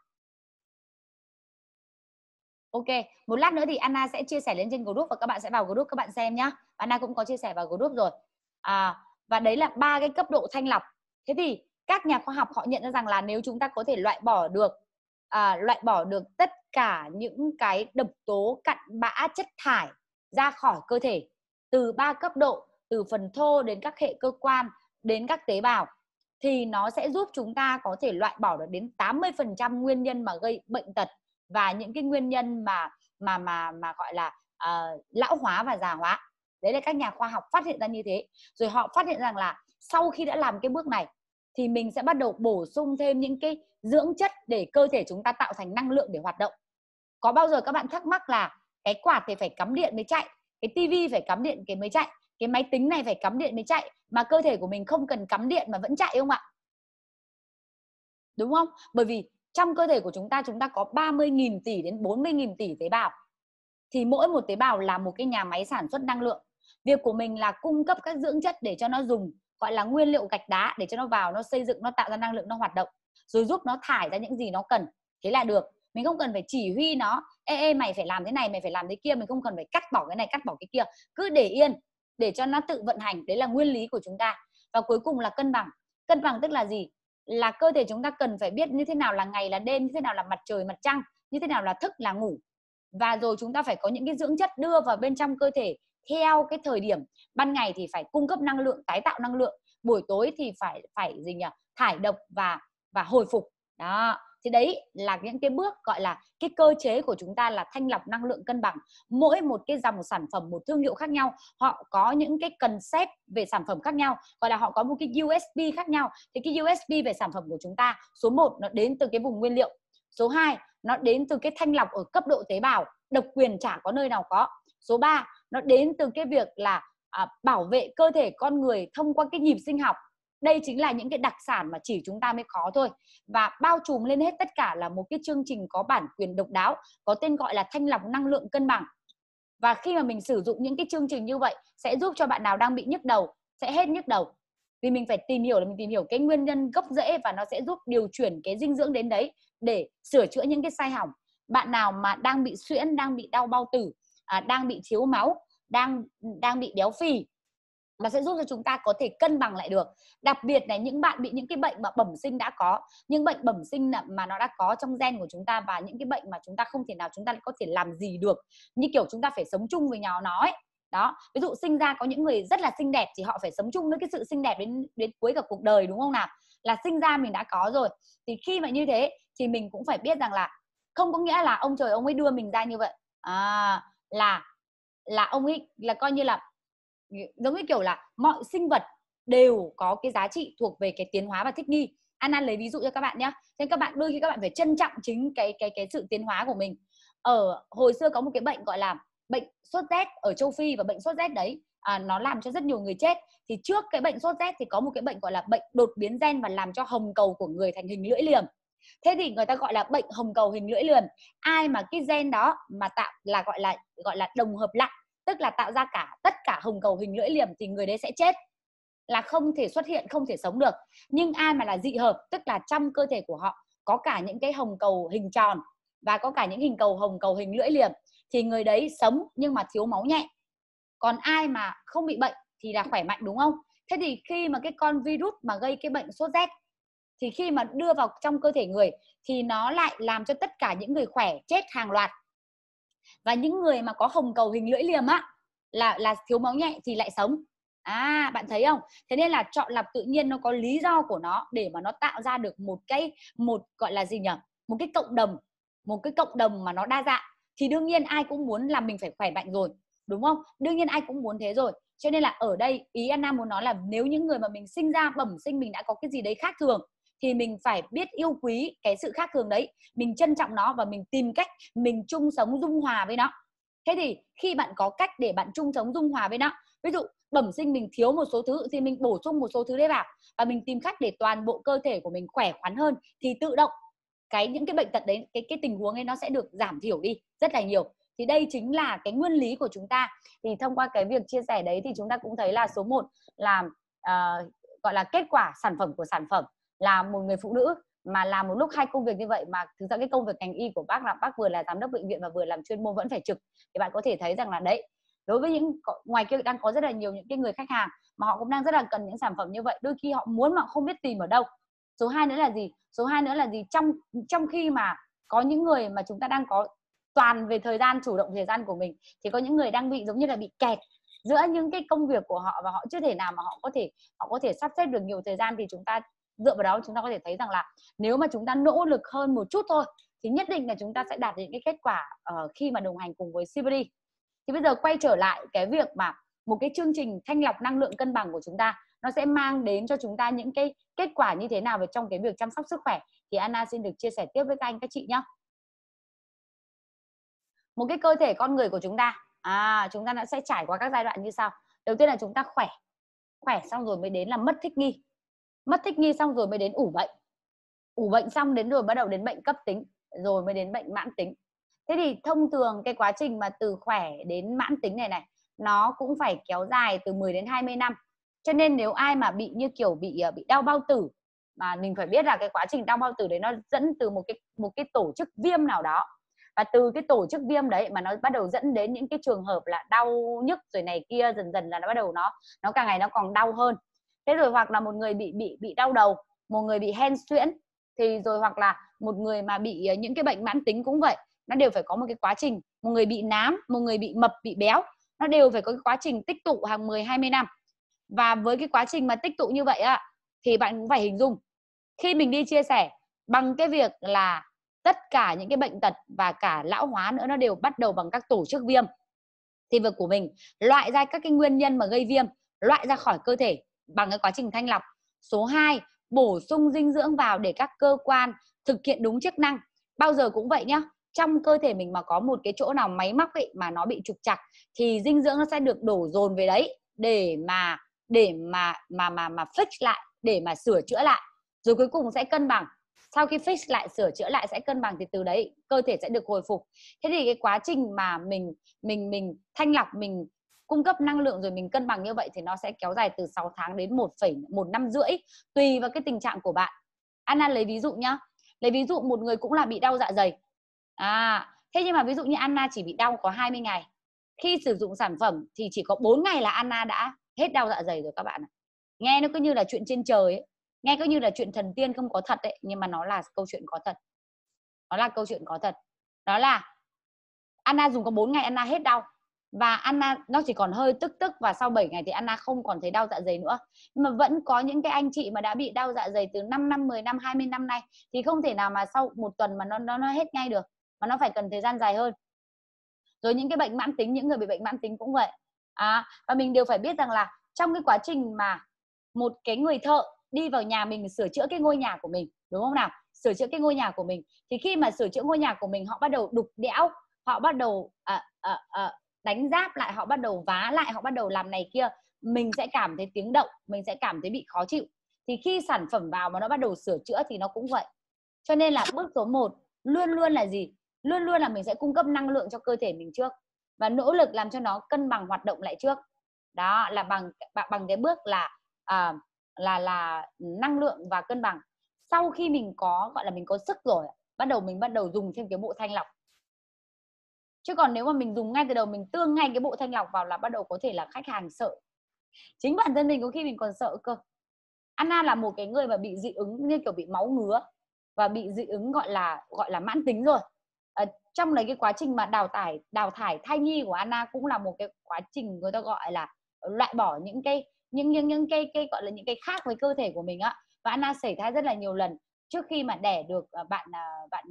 Ok, một lát nữa thì Anna sẽ chia sẻ lên trên group và các bạn sẽ vào group các bạn xem nhá. Anna cũng có chia sẻ vào group rồi. À, và đấy là ba cái cấp độ thanh lọc. Thế thì các nhà khoa học họ nhận ra rằng là nếu chúng ta có thể loại bỏ được à, loại bỏ được tất cả những cái độc tố, cặn bã, chất thải ra khỏi cơ thể từ ba cấp độ, từ phần thô đến các hệ cơ quan đến các tế bào, thì nó sẽ giúp chúng ta có thể loại bỏ được đến tám mươi phần trăm nguyên nhân mà gây bệnh tật và những cái nguyên nhân mà mà mà mà gọi là uh, lão hóa và già hóa. Đấy là các nhà khoa học phát hiện ra như thế. Rồi họ phát hiện rằng là sau khi đã làm cái bước này thì mình sẽ bắt đầu bổ sung thêm những cái dưỡng chất để cơ thể chúng ta tạo thành năng lượng để hoạt động. Có bao giờ các bạn thắc mắc là cái quạt thì phải cắm điện mới chạy, cái tivi phải cắm điện cái mới chạy, cái máy tính này phải cắm điện mới chạy, mà cơ thể của mình không cần cắm điện mà vẫn chạy không ạ? Đúng không? Bởi vì trong cơ thể của chúng ta, chúng ta có ba mươi nghìn tỷ đến bốn mươi nghìn tỷ tế bào. Thì mỗi một tế bào là một cái nhà máy sản xuất năng lượng. Việc của mình là cung cấp các dưỡng chất để cho nó dùng, gọi là nguyên liệu gạch đá, để cho nó vào, nó xây dựng, nó tạo ra năng lượng, nó hoạt động, rồi giúp nó thải ra những gì nó cần. Thế là được. Mình không cần phải chỉ huy nó, ê ê mày phải làm thế này, mày phải làm thế kia, mình không cần phải cắt bỏ cái này, cắt bỏ cái kia. Cứ để yên, để cho nó tự vận hành. Đấy là nguyên lý của chúng ta. Và cuối cùng là cân bằng. Cân bằng tức là gì? Là cơ thể chúng ta cần phải biết như thế nào là ngày là đêm, như thế nào là mặt trời mặt trăng, như thế nào là thức là ngủ. Và rồi chúng ta phải có những cái dưỡng chất đưa vào bên trong cơ thể theo cái thời điểm. Ban ngày thì phải cung cấp năng lượng, tái tạo năng lượng, buổi tối thì phải phải gì nhỉ? Thải độc và và hồi phục. Đó. Thì đấy là những cái bước gọi là cái cơ chế của chúng ta là thanh lọc năng lượng cân bằng. Mỗi một cái dòng sản phẩm, một thương hiệu khác nhau, họ có những cái concept về sản phẩm khác nhau, gọi là họ có một cái u ét pê khác nhau. Thì cái u ét pê về sản phẩm của chúng ta, số một nó đến từ cái vùng nguyên liệu, số hai nó đến từ cái thanh lọc ở cấp độ tế bào, độc quyền chả có nơi nào có. Số ba nó đến từ cái việc là à, bảo vệ cơ thể con người thông qua cái nhịp sinh học. Đây chính là những cái đặc sản mà chỉ chúng ta mới có thôi. Và bao trùm lên hết tất cả là một cái chương trình có bản quyền độc đáo, có tên gọi là thanh lọc năng lượng cân bằng. Và khi mà mình sử dụng những cái chương trình như vậy sẽ giúp cho bạn nào đang bị nhức đầu sẽ hết nhức đầu. Vì mình phải tìm hiểu là mình tìm hiểu cái nguyên nhân gốc rễ và nó sẽ giúp điều chuyển cái dinh dưỡng đến đấy để sửa chữa những cái sai hỏng. Bạn nào mà đang bị suyễn, đang bị đau bao tử, à, đang bị thiếu máu, đang đang bị béo phì, nó sẽ giúp cho chúng ta có thể cân bằng lại được. Đặc biệt là những bạn bị những cái bệnh mà bẩm sinh đã có, những bệnh bẩm sinh mà nó đã có trong gen của chúng ta, và những cái bệnh mà chúng ta không thể nào chúng ta có thể làm gì được, như kiểu chúng ta phải sống chung với nhau nó ấy. Đó, ví dụ sinh ra có những người rất là xinh đẹp thì họ phải sống chung với cái sự xinh đẹp đến đến cuối cả cuộc đời, đúng không nào? Là sinh ra mình đã có rồi, thì khi mà như thế thì mình cũng phải biết rằng là không có nghĩa là ông trời ông ấy đưa mình ra như vậy, à, là là ông ấy là coi như là giống như kiểu là mọi sinh vật đều có cái giá trị thuộc về cái tiến hóa và thích nghi. Anna lấy ví dụ cho các bạn nhé. Thế các bạn đôi khi các bạn phải trân trọng chính cái cái cái sự tiến hóa của mình. Ở hồi xưa có một cái bệnh gọi là bệnh sốt rét ở châu Phi, và bệnh sốt rét đấy à, nó làm cho rất nhiều người chết. Thì trước cái bệnh sốt rét thì có một cái bệnh gọi là bệnh đột biến gen và làm cho hồng cầu của người thành hình lưỡi liềm. Thế thì người ta gọi là bệnh hồng cầu hình lưỡi liềm. Ai mà cái gen đó mà tạo là gọi là gọi là đồng hợp lại, tức là tạo ra cả tất cả hồng cầu hình lưỡi liềm, thì người đấy sẽ chết, là không thể xuất hiện, không thể sống được. Nhưng ai mà là dị hợp, tức là trong cơ thể của họ có cả những cái hồng cầu hình tròn và có cả những hình cầu hồng cầu hình lưỡi liềm, thì người đấy sống nhưng mà thiếu máu nhẹ. Còn ai mà không bị bệnh thì là khỏe mạnh, đúng không? Thế thì khi mà cái con virus mà gây cái bệnh sốt rét, thì khi mà đưa vào trong cơ thể người thì nó lại làm cho tất cả những người khỏe chết hàng loạt. Và những người mà có hồng cầu hình lưỡi liềm á, là là thiếu máu nhẹ thì lại sống. À, bạn thấy không? Thế nên là chọn lọc tự nhiên nó có lý do của nó để mà nó tạo ra được một cái một gọi là gì nhỉ? Một cái cộng đồng, một cái cộng đồng mà nó đa dạng. Thì đương nhiên ai cũng muốn là mình phải khỏe mạnh rồi, đúng không? Đương nhiên ai cũng muốn thế rồi. Cho nên là ở đây ý Anna muốn nói là nếu những người mà mình sinh ra bẩm sinh mình đã có cái gì đấy khác thường, thì mình phải biết yêu quý cái sự khác thường đấy, mình trân trọng nó và mình tìm cách mình chung sống dung hòa với nó. Thế thì khi bạn có cách để bạn chung sống dung hòa với nó, ví dụ bẩm sinh mình thiếu một số thứ thì mình bổ sung một số thứ đấy vào, và mình tìm cách để toàn bộ cơ thể của mình khỏe khoắn hơn, thì tự động cái những cái bệnh tật đấy, cái cái tình huống ấy nó sẽ được giảm thiểu đi rất là nhiều. Thì đây chính là cái nguyên lý của chúng ta. Thì thông qua cái việc chia sẻ đấy thì chúng ta cũng thấy là số một là uh, gọi là kết quả sản phẩm của sản phẩm là một người phụ nữ mà làm một lúc hai công việc như vậy, mà thực ra cái công việc ngành y của bác là bác vừa là giám đốc bệnh viện và vừa làm chuyên môn vẫn phải trực, thì bạn có thể thấy rằng là đấy, đối với những ngoài kia đang có rất là nhiều những cái người khách hàng mà họ cũng đang rất là cần những sản phẩm như vậy, đôi khi họ muốn mà không biết tìm ở đâu. Số hai nữa là gì? Số hai nữa là gì? Trong trong khi mà có những người mà chúng ta đang có toàn về thời gian, chủ động thời gian của mình, thì có những người đang bị giống như là bị kẹt giữa những cái công việc của họ và họ chưa thể nào mà họ có thể họ có thể sắp xếp được nhiều thời gian. Thì chúng ta dựa vào đó chúng ta có thể thấy rằng là nếu mà chúng ta nỗ lực hơn một chút thôi thì nhất định là chúng ta sẽ đạt được những cái kết quả uh, khi mà đồng hành cùng với xê bê đê. Thì bây giờ quay trở lại cái việc mà một cái chương trình thanh lọc năng lượng cân bằng của chúng ta nó sẽ mang đến cho chúng ta những cái kết quả như thế nào về trong cái việc chăm sóc sức khỏe, thì Anna xin được chia sẻ tiếp với các anh các chị nhé. Một cái cơ thể con người của chúng ta, à, chúng ta đã sẽ trải qua các giai đoạn như sau. Đầu tiên là chúng ta khỏe, khỏe xong rồi mới đến là mất thích nghi, mất thích nghi xong rồi mới đến ủ bệnh, ủ bệnh xong đến rồi bắt đầu đến bệnh cấp tính, rồi mới đến bệnh mãn tính. Thế thì thông thường cái quá trình mà từ khỏe đến mãn tính này này nó cũng phải kéo dài từ mười đến hai mươi năm. Cho nên nếu ai mà bị như kiểu bị bị đau bao tử, mà mình phải biết là cái quá trình đau bao tử đấy nó dẫn từ một cái một cái tổ chức viêm nào đó, Và từ cái tổ chức viêm đấy mà nó bắt đầu dẫn đến những cái trường hợp là đau nhức rồi này kia, dần dần là nó bắt đầu nó nó càng ngày nó còn đau hơn. Thế rồi hoặc là một người bị bị bị đau đầu, một người bị hen suyễn, thì rồi hoặc là một người mà bị những cái bệnh mãn tính cũng vậy, nó đều phải có một cái quá trình. Một người bị nám, một người bị mập, bị béo, nó đều phải có cái quá trình tích tụ hàng mười hai mươi năm. Và với cái quá trình mà tích tụ như vậy á, thì bạn cũng phải hình dung khi mình đi chia sẻ bằng cái việc là tất cả những cái bệnh tật và cả lão hóa nữa, nó đều bắt đầu bằng các tổ chức viêm. Thì việc của mình loại ra các cái nguyên nhân mà gây viêm, loại ra khỏi cơ thể bằng cái quá trình thanh lọc. Số hai, bổ sung dinh dưỡng vào để các cơ quan thực hiện đúng chức năng. Bao giờ cũng vậy nhá, trong cơ thể mình mà có một cái chỗ nào máy móc ấy mà nó bị trục trặc thì dinh dưỡng nó sẽ được đổ dồn về đấy để mà để mà mà mà mà fix lại, để mà sửa chữa lại, rồi cuối cùng sẽ cân bằng. Sau khi fix lại, sửa chữa lại sẽ cân bằng thì từ đấy cơ thể sẽ được hồi phục. Thế thì cái quá trình mà mình mình mình thanh lọc, mình cung cấp năng lượng rồi mình cân bằng như vậy thì nó sẽ kéo dài từ sáu tháng đến một phẩy một năm rưỡi, tùy vào cái tình trạng của bạn. Anna lấy ví dụ nhá, lấy ví dụ một người cũng là bị đau dạ dày. À, thế nhưng mà ví dụ như Anna chỉ bị đau có hai mươi ngày, khi sử dụng sản phẩm thì chỉ có bốn ngày là Anna đã hết đau dạ dày rồi các bạn ạ. Nghe nó cứ như là chuyện trên trời ấy, nghe cứ như là chuyện thần tiên không có thật ấy, nhưng mà nó là câu chuyện có thật. Nó là câu chuyện có thật. Đó là Anna dùng có bốn ngày Anna hết đau, và Anna nó chỉ còn hơi tức tức, và sau bảy ngày thì Anna không còn thấy đau dạ dày nữa. Nhưng mà vẫn có những cái anh chị mà đã bị đau dạ dày từ năm năm, mười năm, hai mươi năm nay thì không thể nào mà sau một tuần mà nó nó, nó hết ngay được, mà nó phải cần thời gian dài hơn. Rồi những cái bệnh mãn tính, những người bị bệnh mãn tính cũng vậy. À, và mình đều phải biết rằng là trong cái quá trình mà một cái người thợ đi vào nhà mình sửa chữa cái ngôi nhà của mình, đúng không nào? Sửa chữa cái ngôi nhà của mình, thì khi mà sửa chữa ngôi nhà của mình, họ bắt đầu đục đẽo, họ bắt đầu à, à, à, đánh giáp lại, họ bắt đầu vá lại, họ bắt đầu làm này kia, mình sẽ cảm thấy tiếng động, mình sẽ cảm thấy bị khó chịu. Thì khi sản phẩm vào mà nó bắt đầu sửa chữa thì nó cũng vậy. Cho nên là bước số một luôn luôn là gì? Luôn luôn là mình sẽ cung cấp năng lượng cho cơ thể mình trước và nỗ lực làm cho nó cân bằng hoạt động lại trước. Đó là bằng bằng cái bước là à, là là năng lượng và cân bằng. Sau khi mình có gọi là mình có sức rồi, bắt đầu mình bắt đầu dùng thêm cái bộ thanh lọc. Chứ còn nếu mà mình dùng ngay từ đầu, mình tương ngay cái bộ thanh lọc vào là bắt đầu có thể là khách hàng sợ. Chính bản thân mình có khi mình còn sợ cơ. Anna là một cái người mà bị dị ứng như kiểu bị máu ngứa và bị dị ứng gọi là gọi là mãn tính rồi. À, trong đấy cái quá trình mà đào thải đào thải thai nhi của Anna cũng là một cái quá trình người ta gọi là loại bỏ những cái những những những cái cái gọi là những cái khác với cơ thể của mình á. Và Anna sảy thai rất là nhiều lần trước khi mà đẻ được bạn bạn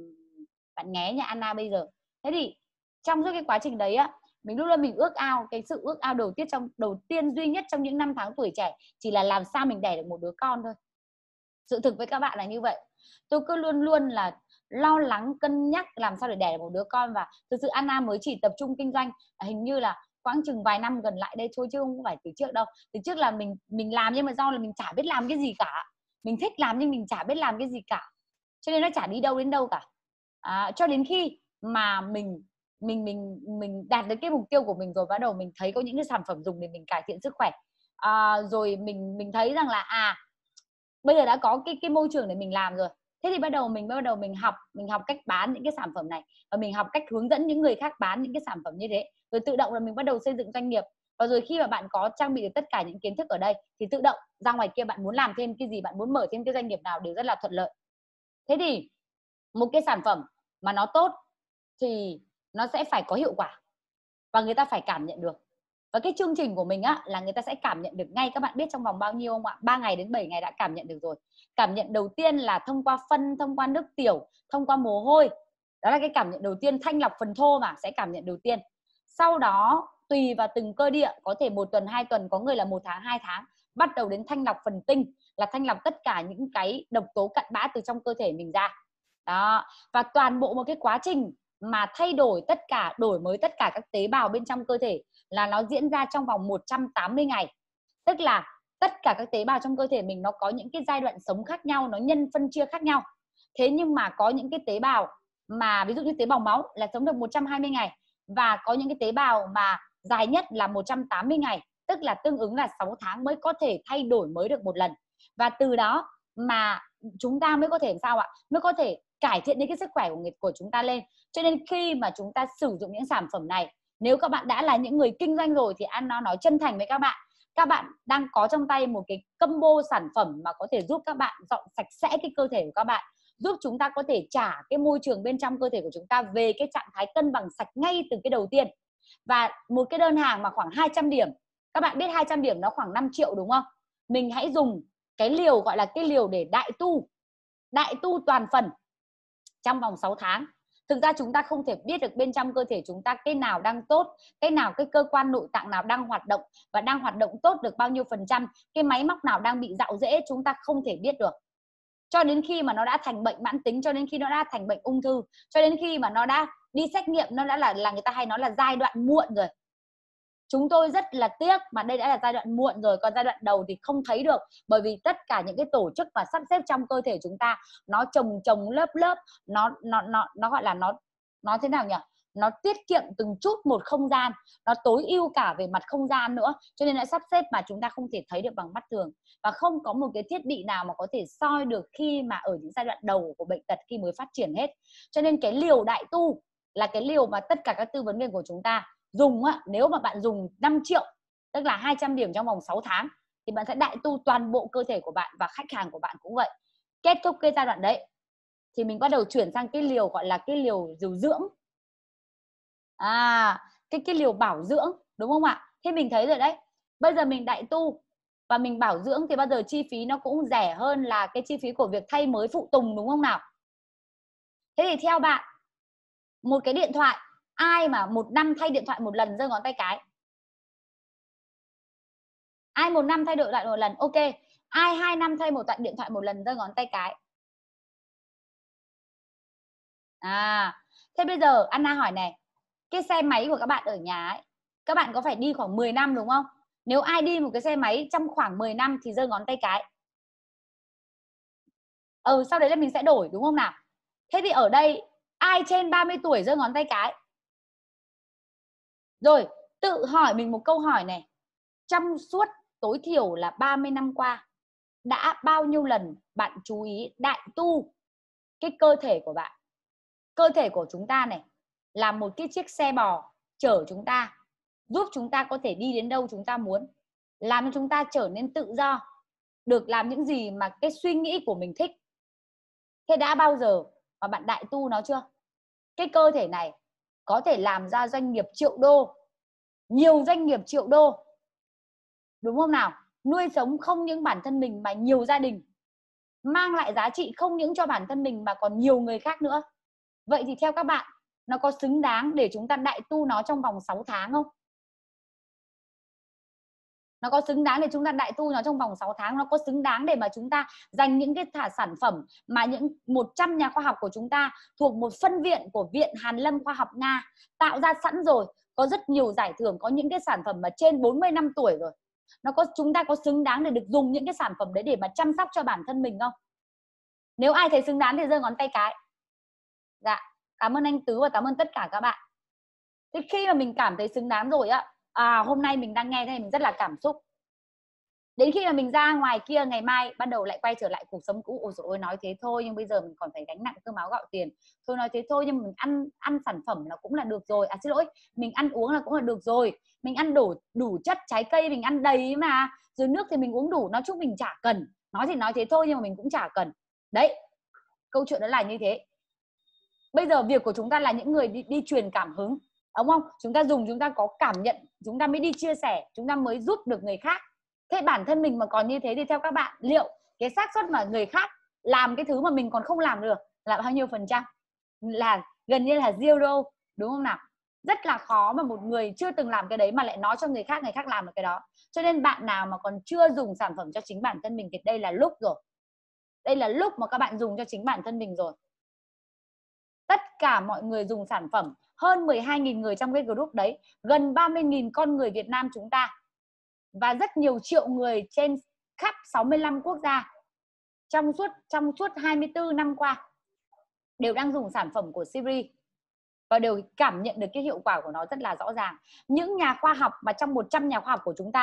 bạn nghé nhà Anna bây giờ. Thế thì trong suốt cái quá trình đấy á, mình luôn luôn mình ước ao, cái sự ước ao đầu tiên trong đầu tiên duy nhất trong những năm tháng tuổi trẻ chỉ là làm sao mình đẻ được một đứa con thôi. Sự thực với các bạn là như vậy. Tôi cứ luôn luôn là lo lắng cân nhắc làm sao để đẻ được một đứa con, và thực sự Anna mới chỉ tập trung kinh doanh hình như là khoảng chừng vài năm gần lại đây thôi, chứ không phải từ trước đâu. Từ trước là mình mình làm nhưng mà do là mình chả biết làm cái gì cả, mình thích làm nhưng mình chả biết làm cái gì cả, cho nên nó chả đi đâu đến đâu cả. À, cho đến khi mà mình mình mình mình đạt được cái mục tiêu của mình rồi, bắt đầu mình thấy có những cái sản phẩm dùng để mình cải thiện sức khỏe, à, rồi mình mình thấy rằng là à bây giờ đã có cái cái môi trường để mình làm rồi. Thế thì bắt đầu mình bắt đầu mình học mình học cách bán những cái sản phẩm này, và mình học cách hướng dẫn những người khác bán những cái sản phẩm như thế, rồi tự động là mình bắt đầu xây dựng doanh nghiệp. Và rồi khi mà bạn có trang bị được tất cả những kiến thức ở đây thì tự động ra ngoài kia bạn muốn làm thêm cái gì, bạn muốn mở thêm cái doanh nghiệp nào đều rất là thuận lợi. Thế thì một cái sản phẩm mà nó tốt thì nó sẽ phải có hiệu quả và người ta phải cảm nhận được. Và cái chương trình của mình á là người ta sẽ cảm nhận được ngay. Các bạn biết trong vòng bao nhiêu không ạ? ba ngày đến bảy ngày đã cảm nhận được rồi. Cảm nhận đầu tiên là thông qua phân, thông qua nước tiểu, thông qua mồ hôi. Đó là cái cảm nhận đầu tiên, thanh lọc phần thô mà sẽ cảm nhận đầu tiên. Sau đó tùy vào từng cơ địa, có thể một tuần, hai tuần, có người là một tháng, hai tháng, bắt đầu đến thanh lọc phần tinh, là thanh lọc tất cả những cái độc tố cặn bã từ trong cơ thể mình ra. Đó. Và toàn bộ một cái quá trình mà thay đổi tất cả, đổi mới tất cả các tế bào bên trong cơ thể là nó diễn ra trong vòng một trăm tám mươi ngày. Tức là tất cả các tế bào trong cơ thể mình nó có những cái giai đoạn sống khác nhau, nó nhân phân chia khác nhau. Thế nhưng mà có những cái tế bào mà ví dụ như tế bào máu là sống được một trăm hai mươi ngày, và có những cái tế bào mà dài nhất là một trăm tám mươi ngày, tức là tương ứng là sáu tháng mới có thể thay đổi mới được một lần. Và từ đó mà chúng ta mới có thể sao ạ? Mới có thể cải thiện đến cái sức khỏe của người của chúng ta lên. Cho nên khi mà chúng ta sử dụng những sản phẩm này, nếu các bạn đã là những người kinh doanh rồi thì An nó nói chân thành với các bạn, các bạn đang có trong tay một cái combo sản phẩm mà có thể giúp các bạn dọn sạch sẽ cái cơ thể của các bạn, giúp chúng ta có thể trả cái môi trường bên trong cơ thể của chúng ta về cái trạng thái cân bằng sạch ngay từ cái đầu tiên. Và một cái đơn hàng mà khoảng hai trăm điểm, các bạn biết hai trăm điểm nó khoảng năm triệu đúng không? Mình hãy dùng cái liều gọi là cái liều để đại tu, đại tu toàn phần trong vòng sáu tháng. Thực ra chúng ta không thể biết được bên trong cơ thể chúng ta cái nào đang tốt, cái nào cái cơ quan nội tạng nào đang hoạt động và đang hoạt động tốt được bao nhiêu phần trăm, cái máy móc nào đang bị rạo rễ, chúng ta không thể biết được. Cho đến khi mà nó đã thành bệnh mãn tính, cho đến khi nó đã thành bệnh ung thư, cho đến khi mà nó đã đi xét nghiệm, nó đã là là người ta hay nói là giai đoạn muộn rồi. Chúng tôi rất là tiếc mà đây đã là giai đoạn muộn rồi, còn giai đoạn đầu thì không thấy được, bởi vì tất cả những cái tổ chức mà sắp xếp trong cơ thể chúng ta nó chồng chồng lớp lớp, nó nó nó nó gọi là nó nó thế nào nhỉ? Nó tiết kiệm từng chút một không gian, nó tối ưu cả về mặt không gian nữa, cho nên đã sắp xếp mà chúng ta không thể thấy được bằng mắt thường, và không có một cái thiết bị nào mà có thể soi được khi mà ở những giai đoạn đầu của bệnh tật khi mới phát triển hết. Cho nên cái liều đại tu là cái liều mà tất cả các tư vấn viên của chúng ta dùng á, nếu mà bạn dùng năm triệu, tức là hai trăm điểm trong vòng sáu tháng, thì bạn sẽ đại tu toàn bộ cơ thể của bạn, và khách hàng của bạn cũng vậy. Kết thúc cái giai đoạn đấy thì mình bắt đầu chuyển sang cái liều gọi là cái liều điều dưỡng, à cái cái liều bảo dưỡng, đúng không ạ? Thế mình thấy rồi đấy, bây giờ mình đại tu và mình bảo dưỡng thì bao giờ chi phí nó cũng rẻ hơn là cái chi phí của việc thay mới phụ tùng, đúng không nào? Thế thì theo bạn, một cái điện thoại, ai mà một năm thay điện thoại một lần giơ ngón tay cái? Ai một năm thay điện thoại một lần? Ok. Ai hai năm thay một đoạn điện thoại một lần giơ ngón tay cái? À, thế bây giờ Anna hỏi này, cái xe máy của các bạn ở nhà ấy, các bạn có phải đi khoảng mười năm đúng không? Nếu ai đi một cái xe máy trong khoảng mười năm thì giơ ngón tay cái. Ừ, sau đấy là mình sẽ đổi đúng không nào? Thế thì ở đây ai trên ba mươi tuổi giơ ngón tay cái? Rồi, tự hỏi mình một câu hỏi này. Trong suốt tối thiểu là ba mươi năm qua, đã bao nhiêu lần bạn chú ý đại tu cái cơ thể của bạn? Cơ thể của chúng ta này là một cái chiếc xe bò chở chúng ta, giúp chúng ta có thể đi đến đâu chúng ta muốn, làm cho chúng ta trở nên tự do, được làm những gì mà cái suy nghĩ của mình thích. Thế đã bao giờ mà bạn đại tu nó chưa? Cái cơ thể này có thể làm ra doanh nghiệp triệu đô, nhiều doanh nghiệp triệu đô, đúng không nào? Nuôi sống không những bản thân mình mà nhiều gia đình, mang lại giá trị không những cho bản thân mình mà còn nhiều người khác nữa. Vậy thì theo các bạn, nó có xứng đáng để chúng ta đại tu nó trong vòng sáu tháng không? Nó có xứng đáng để chúng ta đại tu nó trong vòng sáu tháng? Nó có xứng đáng để mà chúng ta dành những cái thả sản phẩm mà những một trăm nhà khoa học của chúng ta thuộc một phân viện của Viện Hàn Lâm Khoa học Nga tạo ra sẵn rồi, có rất nhiều giải thưởng, có những cái sản phẩm mà trên bốn mươi năm tuổi rồi, nó có, chúng ta có xứng đáng để được dùng những cái sản phẩm đấy để mà chăm sóc cho bản thân mình không? Nếu ai thấy xứng đáng thì giơ ngón tay cái. Dạ, cảm ơn anh Tứ và cảm ơn tất cả các bạn. Thế khi mà mình cảm thấy xứng đáng rồi á, à, hôm nay mình đang nghe thế này mình rất là cảm xúc. Đến khi mà mình ra ngoài kia ngày mai bắt đầu lại quay trở lại cuộc sống cũ. Ôi dồi ôi, nói thế thôi nhưng bây giờ mình còn phải gánh nặng cơm áo gạo tiền. Thôi nói thế thôi nhưng mình ăn ăn sản phẩm là cũng là được rồi. À xin lỗi, mình ăn uống là cũng là được rồi. Mình ăn đủ đủ chất trái cây, mình ăn đầy mà. Rồi nước thì mình uống đủ, nói chung mình chả cần. Nói thì nói thế thôi nhưng mà mình cũng chả cần. Đấy, câu chuyện đó là như thế. Bây giờ việc của chúng ta là những người đi, đi truyền cảm hứng, đúng không? Chúng ta dùng, chúng ta có cảm nhận, chúng ta mới đi chia sẻ, chúng ta mới giúp được người khác. Thế bản thân mình mà còn như thế thì theo các bạn, liệu cái xác suất mà người khác làm cái thứ mà mình còn không làm được là bao nhiêu phần trăm? Là gần như là zero, đúng không nào? Rất là khó mà một người chưa từng làm cái đấy mà lại nói cho người khác, người khác làm được cái đó. Cho nên bạn nào mà còn chưa dùng sản phẩm cho chính bản thân mình thì đây là lúc rồi. Đây là lúc mà các bạn dùng cho chính bản thân mình rồi. Tất cả mọi người dùng sản phẩm, hơn mười hai nghìn người trong cái group đấy, gần ba mươi nghìn con người Việt Nam chúng ta, và rất nhiều triệu người trên khắp sáu mươi lăm quốc gia trong suốt trong suốt hai mươi tư năm qua đều đang dùng sản phẩm của Siri và đều cảm nhận được cái hiệu quả của nó rất là rõ ràng. Những nhà khoa học mà trong một trăm nhà khoa học của chúng ta ấy,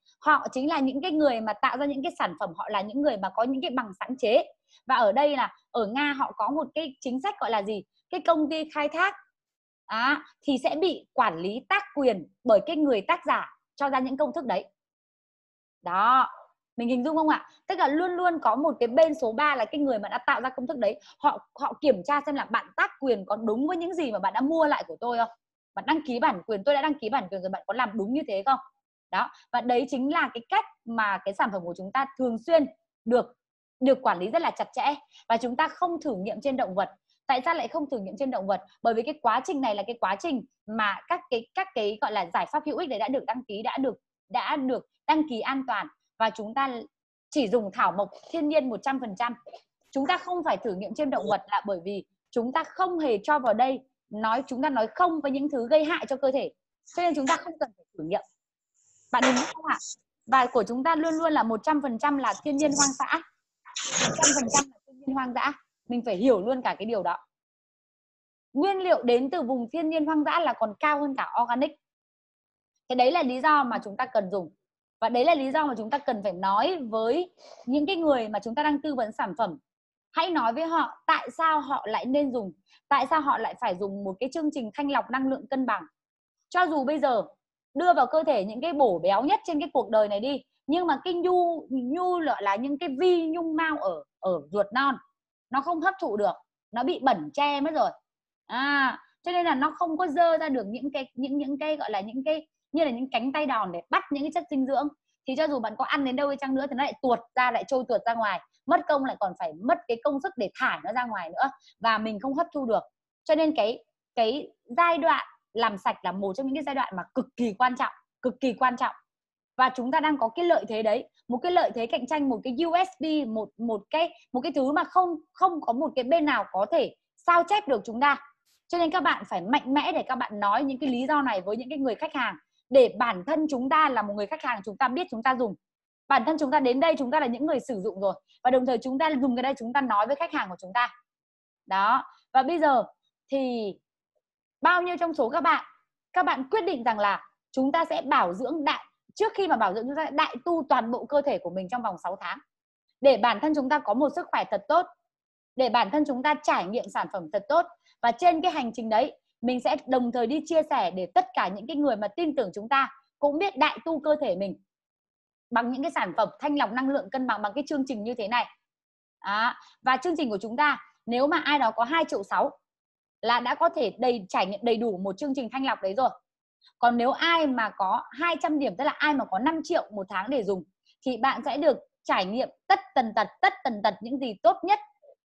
Họ chính là những cái người mà tạo ra những cái sản phẩm, họ là những người mà có những cái bằng sáng chế. Và ở đây là ở Nga họ có một cái chính sách gọi là gì? Cái công ty khai thác à, thì sẽ bị quản lý tác quyền bởi cái người tác giả cho ra những công thức đấy. Đó, mình hình dung không ạ? Tức là luôn luôn có một cái bên số ba là cái người mà đã tạo ra công thức đấy. Họ họ kiểm tra xem là bạn tác quyền có đúng với những gì mà bạn đã mua lại của tôi không? Bạn đăng ký bản quyền, tôi đã đăng ký bản quyền rồi, bạn có làm đúng như thế không? Đó, và đấy chính là cái cách mà cái sản phẩm của chúng ta thường xuyên được được quản lý rất là chặt chẽ. Và chúng ta không thử nghiệm trên động vật. Tại sao lại không thử nghiệm trên động vật? Bởi vì cái quá trình này là cái quá trình mà các cái các cái gọi là giải pháp hữu ích đấy đã được đăng ký, đã được đã được đăng ký an toàn, và chúng ta chỉ dùng thảo mộc thiên nhiên một trăm phần trăm. Chúng ta không phải thử nghiệm trên động vật là bởi vì chúng ta không hề cho vào đây nói chúng ta nói không với những thứ gây hại cho cơ thể, cho nên chúng ta không cần phải thử nghiệm. Bạn đừng nghĩ không ạ? Và của chúng ta luôn luôn là một trăm phần trăm là thiên nhiên hoang dã, một trăm phần trăm là thiên nhiên hoang dã. Mình phải hiểu luôn cả cái điều đó. Nguyên liệu đến từ vùng thiên nhiên hoang dã là còn cao hơn cả organic. Thế đấy là lý do mà chúng ta cần dùng. Và đấy là lý do mà chúng ta cần phải nói với những cái người mà chúng ta đang tư vấn sản phẩm. Hãy nói với họ tại sao họ lại nên dùng, tại sao họ lại phải dùng một cái chương trình thanh lọc năng lượng cân bằng. Cho dù bây giờ đưa vào cơ thể những cái bổ béo nhất trên cái cuộc đời này đi, nhưng mà cái nhu nhu là, là những cái vi nhung mao ở ở ruột non nó không hấp thụ được, nó bị bẩn che mất rồi. À, cho nên là nó không có dơ ra được những cái những những cái gọi là những cái như là những cánh tay đòn để bắt những cái chất dinh dưỡng, thì cho dù bạn có ăn đến đâu đi chăng nữa thì nó lại tuột ra, lại trôi tuột ra ngoài, mất công lại còn phải mất cái công sức để thải nó ra ngoài nữa, và mình không hấp thu được. Cho nên cái cái giai đoạn làm sạch là một trong những cái giai đoạn mà cực kỳ quan trọng, cực kỳ quan trọng. Và chúng ta đang có cái lợi thế đấy, một cái lợi thế cạnh tranh, một cái u ét pê, một một cái một cái thứ mà không không có một cái bên nào có thể sao chép được chúng ta. Cho nên các bạn phải mạnh mẽ để các bạn nói những cái lý do này với những cái người khách hàng, để bản thân chúng ta là một người khách hàng, chúng ta biết chúng ta dùng. Bản thân chúng ta đến đây chúng ta là những người sử dụng rồi, và đồng thời chúng ta dùng cái đây chúng ta nói với khách hàng của chúng ta. Đó. Và bây giờ thì bao nhiêu trong số các bạn các bạn quyết định rằng là chúng ta sẽ bảo dưỡng đại, trước khi mà bảo dưỡng chúng ta đại tu toàn bộ cơ thể của mình trong vòng sáu tháng, để bản thân chúng ta có một sức khỏe thật tốt, để bản thân chúng ta trải nghiệm sản phẩm thật tốt. Và trên cái hành trình đấy mình sẽ đồng thời đi chia sẻ để tất cả những cái người mà tin tưởng chúng ta cũng biết đại tu cơ thể mình bằng những cái sản phẩm thanh lọc năng lượng cân bằng, bằng cái chương trình như thế này. Đó. Và chương trình của chúng ta, nếu mà ai đó có hai triệu sáu là đã có thể đầy trải nghiệm đầy đủ một chương trình thanh lọc đấy rồi. Còn nếu ai mà có hai trăm điểm, tức là ai mà có năm triệu một tháng để dùng, thì bạn sẽ được trải nghiệm tất tần tật tất tần tật những gì tốt nhất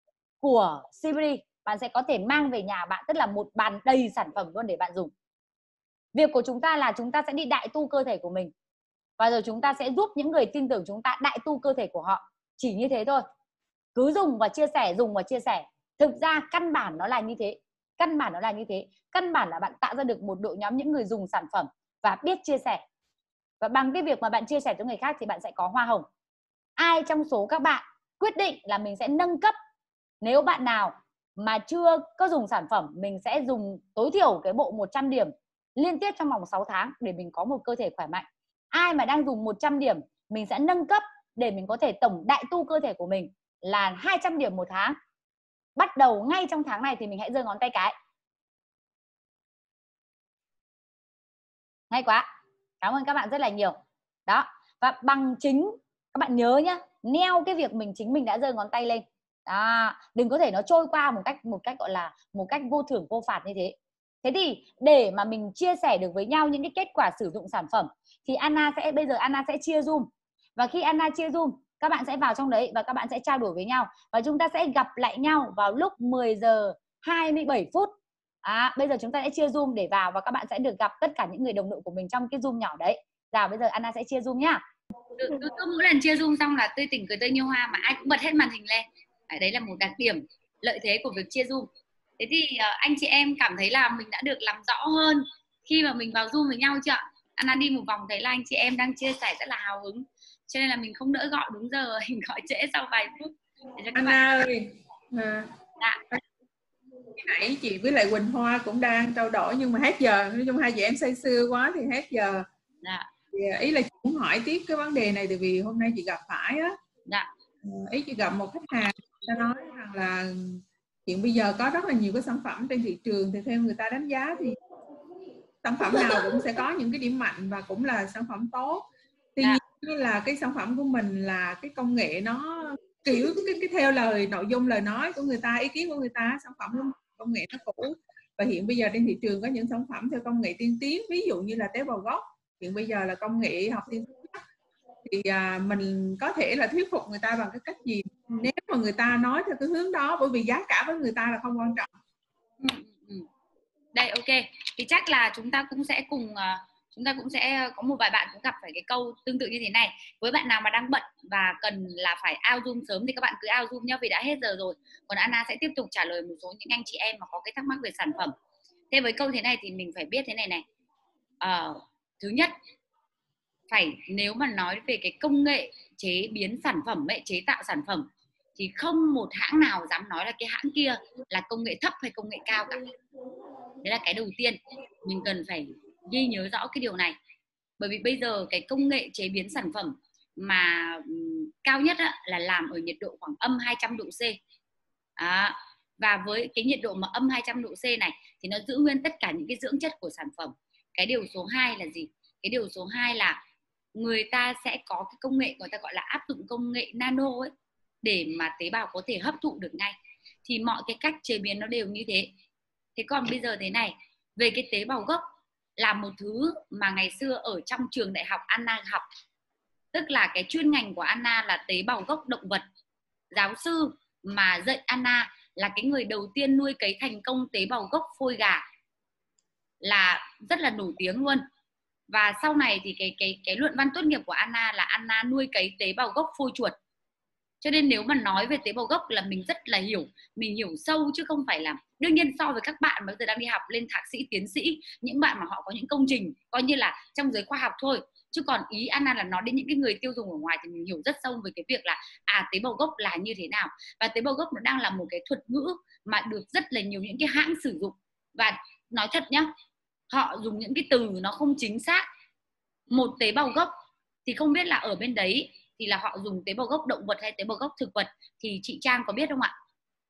của xê bê đê. Bạn sẽ có thể mang về nhà bạn, tức là một bàn đầy sản phẩm luôn để bạn dùng. Việc của chúng ta là chúng ta sẽ đi đại tu cơ thể của mình, và rồi chúng ta sẽ giúp những người tin tưởng chúng ta đại tu cơ thể của họ. Chỉ như thế thôi. Cứ dùng và chia sẻ, dùng và chia sẻ. Thực ra căn bản nó là như thế. Căn bản nó là như thế. Căn bản là bạn tạo ra được một đội nhóm những người dùng sản phẩm và biết chia sẻ. Và bằng cái việc mà bạn chia sẻ cho người khác thì bạn sẽ có hoa hồng. Ai trong số các bạn quyết định là mình sẽ nâng cấp, nếu bạn nào mà chưa có dùng sản phẩm, mình sẽ dùng tối thiểu cái bộ một trăm điểm liên tiếp trong vòng sáu tháng để mình có một cơ thể khỏe mạnh. Ai mà đang dùng một trăm điểm, mình sẽ nâng cấp để mình có thể tổng đại tu cơ thể của mình là hai trăm điểm một tháng. Bắt đầu ngay trong tháng này thì mình hãy giơ ngón tay cái. Hay quá. Cảm ơn các bạn rất là nhiều. Đó. Và bằng chính, các bạn nhớ nhá, neo cái việc mình chính mình đã giơ ngón tay lên. Đó. Đừng có thể nó trôi qua một cách một cách gọi là một cách vô thưởng vô phạt như thế. Thế thì để mà mình chia sẻ được với nhau những cái kết quả sử dụng sản phẩm thì Anna sẽ bây giờ Anna sẽ chia Zoom. Và khi Anna chia Zoom, các bạn sẽ vào trong đấy và các bạn sẽ trao đổi với nhau, và chúng ta sẽ gặp lại nhau vào lúc mười giờ hai mươi bảy phút. À, bây giờ chúng ta sẽ chia Zoom để vào và các bạn sẽ được gặp tất cả những người đồng đội của mình trong cái Zoom nhỏ đấy. Rồi bây giờ Anna sẽ chia Zoom nhá. Cứ, cứ, cứ mỗi lần chia Zoom xong là tươi tỉnh cười tươi như hoa, mà ai cũng bật hết màn hình lên. Đấy là một đặc điểm lợi thế của việc chia Zoom. Thế thì uh, anh chị em cảm thấy là mình đã được làm rõ hơn khi mà mình vào Zoom với nhau chưa ạ? Anna đi một vòng thấy là anh chị em đang chia sẻ rất là hào hứng, cho nên là mình không nỡ gọi đúng giờ, mình gọi trễ sau vài phút. Anna ơi, à, dạ. Nãy chị với lại Quỳnh Hoa cũng đang trao đổi nhưng mà hết giờ, nói chung hai chị em say sưa quá thì hết giờ. Dạ. ý là chị muốn hỏi tiếp cái vấn đề này, tại vì hôm nay chị gặp phải á. Dạ. Ý chị gặp một khách hàng, ta nói rằng là hiện bây giờ có rất là nhiều cái sản phẩm trên thị trường, thì theo người ta đánh giá thì sản phẩm nào cũng sẽ có những cái điểm mạnh và cũng là sản phẩm tốt. Tuy Dạ. nhiên là cái sản phẩm của mình là cái công nghệ nó kiểu cái, cái theo lời nội dung lời nói của người ta, ý kiến của người ta, sản phẩm của công nghệ nó cũ. Và hiện bây giờ trên thị trường có những sản phẩm theo công nghệ tiên tiến, ví dụ như là tế bào gốc, hiện bây giờ là công nghệ học tiên tiến, thì à, mình có thể là thuyết phục người ta bằng cái cách gì nếu mà người ta nói theo cái hướng đó, bởi vì giá cả với người ta là không quan trọng. Ừ, ừ. Đây, ok, thì chắc là chúng ta cũng sẽ cùng chúng ta cũng sẽ có một vài bạn cũng gặp phải cái câu tương tự như thế này. Với bạn nào mà đang bận và cần là phải out Zoom sớm thì các bạn cứ out Zoom nhá, vì đã hết giờ rồi. Còn Anna sẽ tiếp tục trả lời một số những anh chị em mà có cái thắc mắc về sản phẩm. Thế với câu thế này thì mình phải biết thế này này. À, thứ nhất, phải nếu mà nói về cái công nghệ chế biến sản phẩm ấy, chế tạo sản phẩm, thì không một hãng nào dám nói là cái hãng kia là công nghệ thấp hay công nghệ cao cả. Đấy là cái đầu tiên mình cần phải ghi nhớ rõ cái điều này. Bởi vì bây giờ cái công nghệ chế biến sản phẩm mà um, cao nhất á, là làm ở nhiệt độ khoảng âm hai trăm độ C. À, và với cái nhiệt độ mà âm hai trăm độ C này thì nó giữ nguyên tất cả những cái dưỡng chất của sản phẩm. Cái điều số hai là gì? Cái điều số hai là người ta sẽ có cái công nghệ, người ta gọi là áp dụng công nghệ nano ấy, để mà tế bào có thể hấp thụ được ngay. Thì mọi cái cách chế biến nó đều như thế. Thế còn bây giờ thế này, về cái tế bào gốc là một thứ mà ngày xưa ở trong trường đại học Anna học. Tức là cái chuyên ngành của Anna là tế bào gốc động vật. Giáo sư mà dạy Anna là cái người đầu tiên nuôi cấy thành công tế bào gốc phôi gà, là rất là nổi tiếng luôn. Và sau này thì cái cái cái luận văn tốt nghiệp của Anna là Anna nuôi cấy tế bào gốc phôi chuột. Cho nên nếu mà nói về tế bào gốc là mình rất là hiểu, mình hiểu sâu, chứ không phải là, đương nhiên so với các bạn mà bây giờ đang đi học lên thạc sĩ, tiến sĩ, những bạn mà họ có những công trình coi như là trong giới khoa học thôi, chứ còn ý Anna là nói đến những cái người tiêu dùng ở ngoài thì mình hiểu rất sâu về cái việc là à tế bào gốc là như thế nào. Và tế bào gốc nó đang là một cái thuật ngữ mà được rất là nhiều những cái hãng sử dụng. Và nói thật nhá, họ dùng những cái từ nó không chính xác. Một tế bào gốc thì không biết là ở bên đấy thì là họ dùng tế bào gốc động vật hay tế bào gốc thực vật, thì chị Trang có biết không ạ?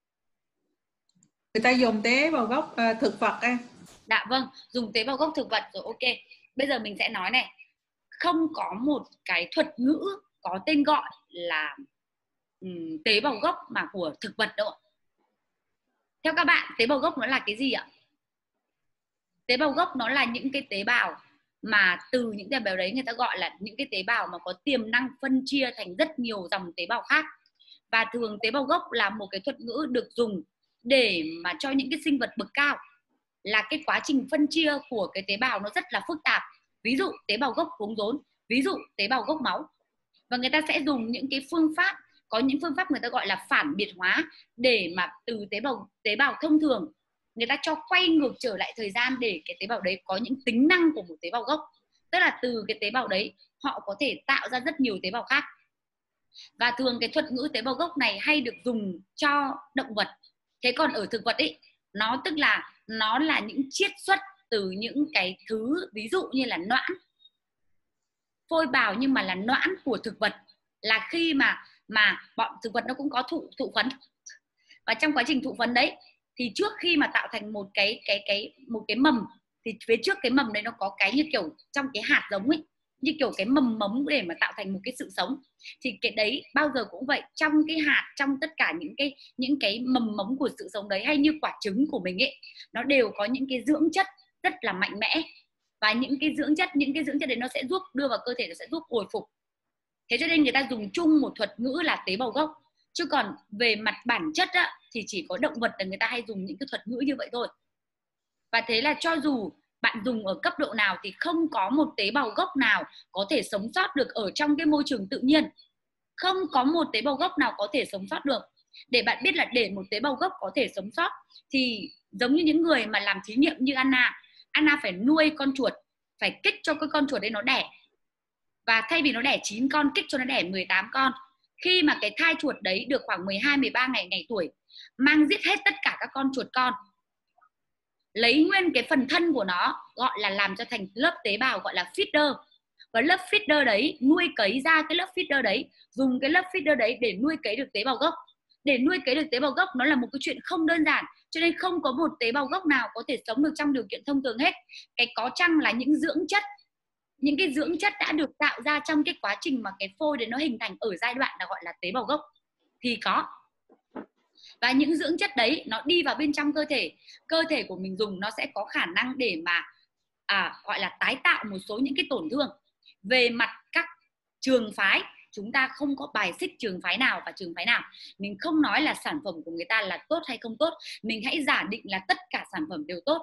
Người ta dùng tế bào gốc uh, thực vật em. Dạ vâng, dùng tế bào gốc thực vật rồi, ok. Bây giờ mình sẽ nói này, không có một cái thuật ngữ có tên gọi là um, tế bào gốc mà của thực vật đâu. Theo các bạn, tế bào gốc nó là cái gì ạ? Tế bào gốc nó là những cái tế bào mà từ những tế bào đấy người ta gọi là những cái tế bào mà có tiềm năng phân chia thành rất nhiều dòng tế bào khác. Và thường tế bào gốc là một cái thuật ngữ được dùng để mà cho những cái sinh vật bậc cao, là cái quá trình phân chia của cái tế bào nó rất là phức tạp. Ví dụ tế bào gốc cuống rốn, ví dụ tế bào gốc máu. Và người ta sẽ dùng những cái phương pháp, có những phương pháp người ta gọi là phản biệt hóa, để mà từ tế bào tế bào thông thường người ta cho quay ngược trở lại thời gian để cái tế bào đấy có những tính năng của một tế bào gốc. Tức là từ cái tế bào đấy họ có thể tạo ra rất nhiều tế bào khác. Và thường cái thuật ngữ tế bào gốc này hay được dùng cho động vật. Thế còn ở thực vật ấy, nó tức là nó là những chiết xuất từ những cái thứ, ví dụ như là noãn, phôi bào nhưng mà là noãn của thực vật. Là khi mà mà bọn thực vật nó cũng có thụ thụ phấn, và trong quá trình thụ phấn đấy thì trước khi mà tạo thành một cái cái cái một cái mầm, thì phía trước cái mầm đấy nó có cái như kiểu trong cái hạt giống ấy, như kiểu cái mầm mống để mà tạo thành một cái sự sống. Thì cái đấy bao giờ cũng vậy, trong cái hạt, trong tất cả những cái những cái mầm mống của sự sống đấy, hay như quả trứng của mình ấy, nó đều có những cái dưỡng chất rất là mạnh mẽ. Và những cái dưỡng chất những cái dưỡng chất đấy nó sẽ giúp đưa vào cơ thể, nó sẽ giúp hồi phục. Thế cho nên người ta dùng chung một thuật ngữ là tế bào gốc. Chứ còn về mặt bản chất á, thì chỉ có động vật là người ta hay dùng những cái thuật ngữ như vậy thôi. Và thế là cho dù bạn dùng ở cấp độ nào thì không có một tế bào gốc nào có thể sống sót được ở trong cái môi trường tự nhiên. Không có một tế bào gốc nào có thể sống sót được. Để bạn biết là để một tế bào gốc có thể sống sót thì giống như những người mà làm thí nghiệm như Anna. Anna phải nuôi con chuột, phải kích cho cái con chuột đấy nó đẻ. Và thay vì nó đẻ chín con, kích cho nó đẻ mười tám con. Khi mà cái thai chuột đấy được khoảng mười hai mười ba ngày ngày tuổi, mang giết hết tất cả các con chuột con, lấy nguyên cái phần thân của nó, gọi là làm cho thành lớp tế bào gọi là feeder. và lớp feeder đấy nuôi cấy ra cái lớp feeder đấy, dùng cái lớp feeder đấy để nuôi cấy được tế bào gốc. Để nuôi cấy được tế bào gốc nó là một cái chuyện không đơn giản, cho nên không có một tế bào gốc nào có thể sống được trong điều kiện thông thường hết. Cái có chăng là những dưỡng chất, những cái dưỡng chất đã được tạo ra trong cái quá trình mà cái phôi đấy nó hình thành ở giai đoạn là gọi là tế bào gốc thì có. Và những dưỡng chất đấy nó đi vào bên trong cơ thể, cơ thể của mình dùng nó sẽ có khả năng để mà à, gọi là tái tạo một số những cái tổn thương. Về mặt các trường phái, chúng ta không có bài xích trường phái nào và trường phái nào. Mình không nói là sản phẩm của người ta là tốt hay không tốt, mình hãy giả định là tất cả sản phẩm đều tốt.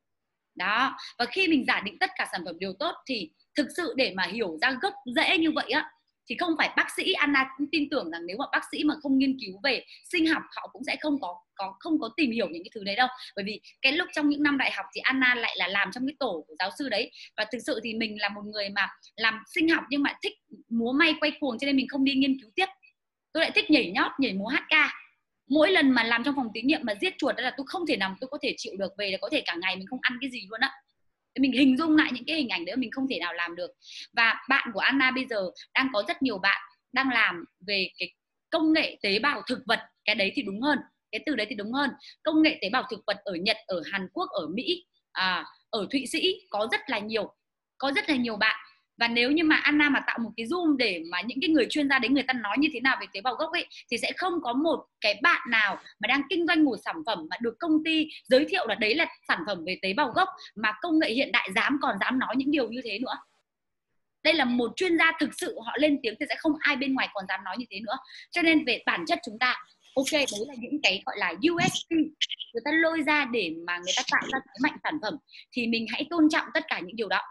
Đó, và khi mình giả định tất cả sản phẩm đều tốt thì thực sự để mà hiểu ra gốc rễ như vậy á, thì không phải bác sĩ, Anna cũng tin tưởng rằng nếu mà bác sĩ mà không nghiên cứu về sinh học họ cũng sẽ không có, có không có tìm hiểu những cái thứ đấy đâu. Bởi vì cái lúc trong những năm đại học thì Anna lại là làm trong cái tổ của giáo sư đấy, và thực sự thì mình là một người mà làm sinh học nhưng mà thích múa may quay cuồng, cho nên mình không đi nghiên cứu tiếp. Tôi lại thích nhảy nhót, nhảy múa, hát ca. Mỗi lần mà làm trong phòng thí nghiệm mà giết chuột đó là tôi không thể nào tôi có thể chịu được, về là có thể cả ngày mình không ăn cái gì luôn á. Mình hình dung lại những cái hình ảnh đấy mình không thể nào làm được. Và bạn của Anna bây giờ đang có rất nhiều bạn đang làm về cái công nghệ tế bào thực vật. Cái đấy thì đúng hơn, cái từ đấy thì đúng hơn. Công nghệ tế bào thực vật ở Nhật, ở Hàn Quốc, ở Mỹ, à, ở Thụy Sĩ có rất là nhiều, có rất là nhiều bạn. Và nếu như mà Anna mà tạo một cái Zoom để mà những cái người chuyên gia đấy người ta nói như thế nào về tế bào gốc ấy, thì sẽ không có một cái bạn nào mà đang kinh doanh một sản phẩm mà được công ty giới thiệu là đấy là sản phẩm về tế bào gốc mà công nghệ hiện đại dám còn dám nói những điều như thế nữa. Đây là một chuyên gia thực sự họ lên tiếng thì sẽ không ai bên ngoài còn dám nói như thế nữa. Cho nên về bản chất chúng ta, ok, đấy là những cái gọi là u ét pê người ta lôi ra để mà người ta tạo ra cái mạnh sản phẩm, thì mình hãy tôn trọng tất cả những điều đó.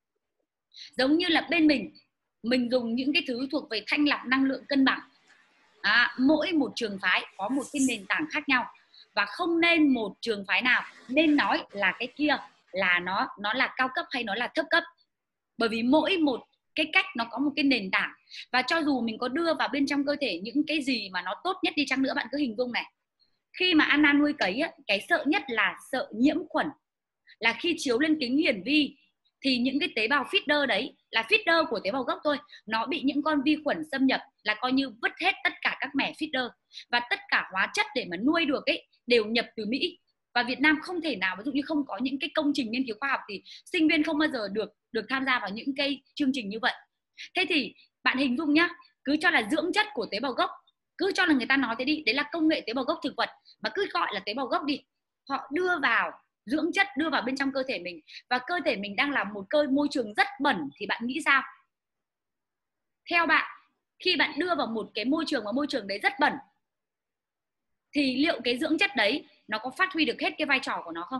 Giống như là bên mình, mình dùng những cái thứ thuộc về thanh lọc năng lượng cân bằng. À, mỗi một trường phái có một cái nền tảng khác nhau, và không nên một trường phái nào nên nói là cái kia là nó nó là cao cấp hay nó là thấp cấp. Bởi vì mỗi một cái cách nó có một cái nền tảng, và cho dù mình có đưa vào bên trong cơ thể những cái gì mà nó tốt nhất đi chăng nữa, bạn cứ hình dung này, khi mà Anna nuôi cấy, cái sợ nhất là sợ nhiễm khuẩn, là khi chiếu lên kính hiển vi thì những cái tế bào feeder đấy là feeder của tế bào gốc thôi, nó bị những con vi khuẩn xâm nhập là coi như vứt hết tất cả các mẻ feeder, và tất cả hóa chất để mà nuôi được ấy đều nhập từ Mỹ. Và Việt Nam không thể nào, ví dụ như không có những cái công trình nghiên cứu khoa học thì sinh viên không bao giờ được được tham gia vào những cái chương trình như vậy. Thế thì bạn hình dung nhá, cứ cho là dưỡng chất của tế bào gốc, cứ cho là người ta nói thế đi, đấy là công nghệ tế bào gốc thực vật, mà cứ gọi là tế bào gốc đi, họ đưa vào dưỡng chất, đưa vào bên trong cơ thể mình, và cơ thể mình đang là một cơ môi trường rất bẩn, thì bạn nghĩ sao? Theo bạn, khi bạn đưa vào một cái môi trường mà môi trường đấy rất bẩn, thì liệu cái dưỡng chất đấy nó có phát huy được hết cái vai trò của nó không?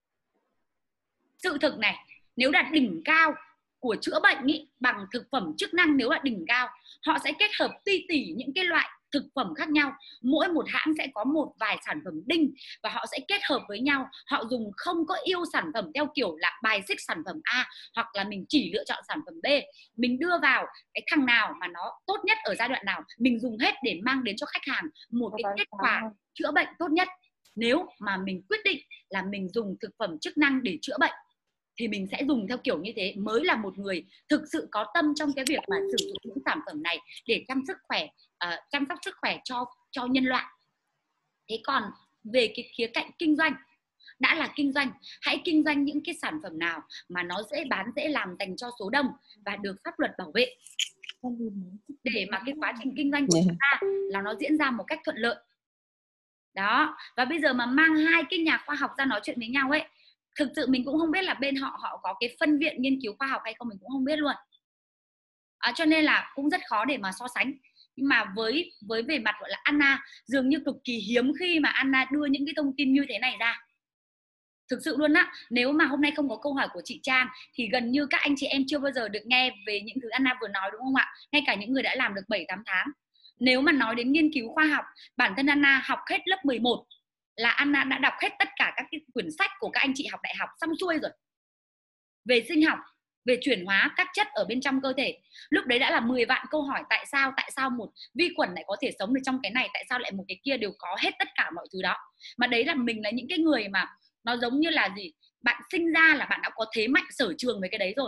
Sự thực này, nếu đạt đỉnh cao của chữa bệnh ý, bằng thực phẩm chức năng, nếu là đỉnh cao, họ sẽ kết hợp ti tỉ những cái loại thực phẩm khác nhau. Mỗi một hãng sẽ có một vài sản phẩm đinh, và họ sẽ kết hợp với nhau. Họ dùng không có yêu sản phẩm theo kiểu là bài xích sản phẩm A, hoặc là mình chỉ lựa chọn sản phẩm B. Mình đưa vào cái thằng nào mà nó tốt nhất ở giai đoạn nào, mình dùng hết để mang đến cho khách hàng một cái kết quả chữa bệnh tốt nhất. Nếu mà mình quyết định là mình dùng thực phẩm chức năng để chữa bệnh, thì mình sẽ dùng theo kiểu như thế, mới là một người thực sự có tâm trong cái việc mà sử dụng những sản phẩm này để chăm sức khỏe, uh, chăm sóc sức khỏe cho cho nhân loại. Thế còn về cái khía cạnh kinh doanh, đã là kinh doanh, hãy kinh doanh những cái sản phẩm nào mà nó dễ bán, dễ làm, dành cho số đông và được pháp luật bảo vệ, để mà cái quá trình kinh doanh của chúng ta là nó diễn ra một cách thuận lợi. Đó, và bây giờ mà mang hai cái nhà khoa học ra nói chuyện với nhau ấy, thực sự mình cũng không biết là bên họ họ có cái phân viện nghiên cứu khoa học hay không, mình cũng không biết luôn. À, cho nên là cũng rất khó để mà so sánh. Nhưng mà với với về mặt gọi là Anna, dường như cực kỳ hiếm khi mà Anna đưa những cái thông tin như thế này ra. Thực sự luôn á, nếu mà hôm nay không có câu hỏi của chị Trang thì gần như các anh chị em chưa bao giờ được nghe về những thứ Anna vừa nói, đúng không ạ? Ngay cả những người đã làm được bảy tám tháng. Nếu mà nói đến nghiên cứu khoa học, bản thân Anna học hết lớp mười một là Anna đã đọc hết tất cả các cái quyển sách của các anh chị học đại học xong xuôi rồi. Về sinh học, về chuyển hóa các chất ở bên trong cơ thể. Lúc đấy đã là mười vạn câu hỏi tại sao, tại sao một vi khuẩn lại có thể sống được trong cái này, tại sao lại một cái kia, đều có hết tất cả mọi thứ đó. Mà đấy là mình là những cái người mà nó giống như là gì? Bạn sinh ra là bạn đã có thế mạnh sở trường với cái đấy rồi.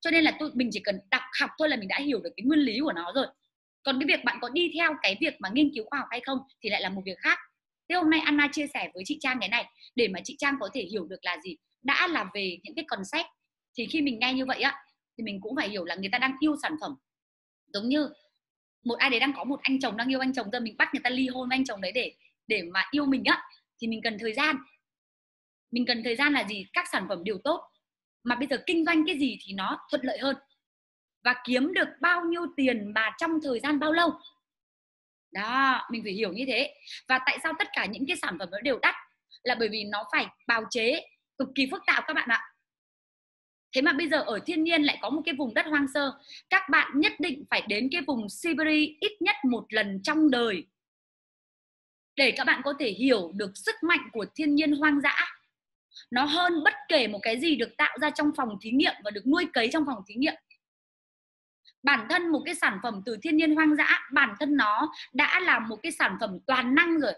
Cho nên là tôi mình chỉ cần đọc học thôi là mình đã hiểu được cái nguyên lý của nó rồi. Còn cái việc bạn có đi theo cái việc mà nghiên cứu khoa học hay không thì lại là một việc khác. Thế hôm nay Anna chia sẻ với chị Trang cái này để mà chị Trang có thể hiểu được là gì, đã là về những cái concept, thì khi mình nghe như vậy á thì mình cũng phải hiểu là người ta đang yêu sản phẩm. Giống như một ai đấy đang có một anh chồng đang yêu anh chồng, giờ mình bắt người ta ly hôn với anh chồng đấy để để mà yêu mình á, thì mình cần thời gian. Mình cần thời gian là gì? Các sản phẩm đều tốt, mà bây giờ kinh doanh cái gì thì nó thuận lợi hơn, và kiếm được bao nhiêu tiền mà trong thời gian bao lâu. Đó, mình phải hiểu như thế. Và tại sao tất cả những cái sản phẩm nó đều đắt, là bởi vì nó phải bào chế cực kỳ phức tạp các bạn ạ. Thế mà bây giờ ở thiên nhiên lại có một cái vùng đất hoang sơ. Các bạn nhất định phải đến cái vùng Siberia ít nhất một lần trong đời để các bạn có thể hiểu được sức mạnh của thiên nhiên hoang dã. Nó hơn bất kể một cái gì được tạo ra trong phòng thí nghiệm và được nuôi cấy trong phòng thí nghiệm. Bản thân một cái sản phẩm từ thiên nhiên hoang dã, bản thân nó đã là một cái sản phẩm toàn năng rồi.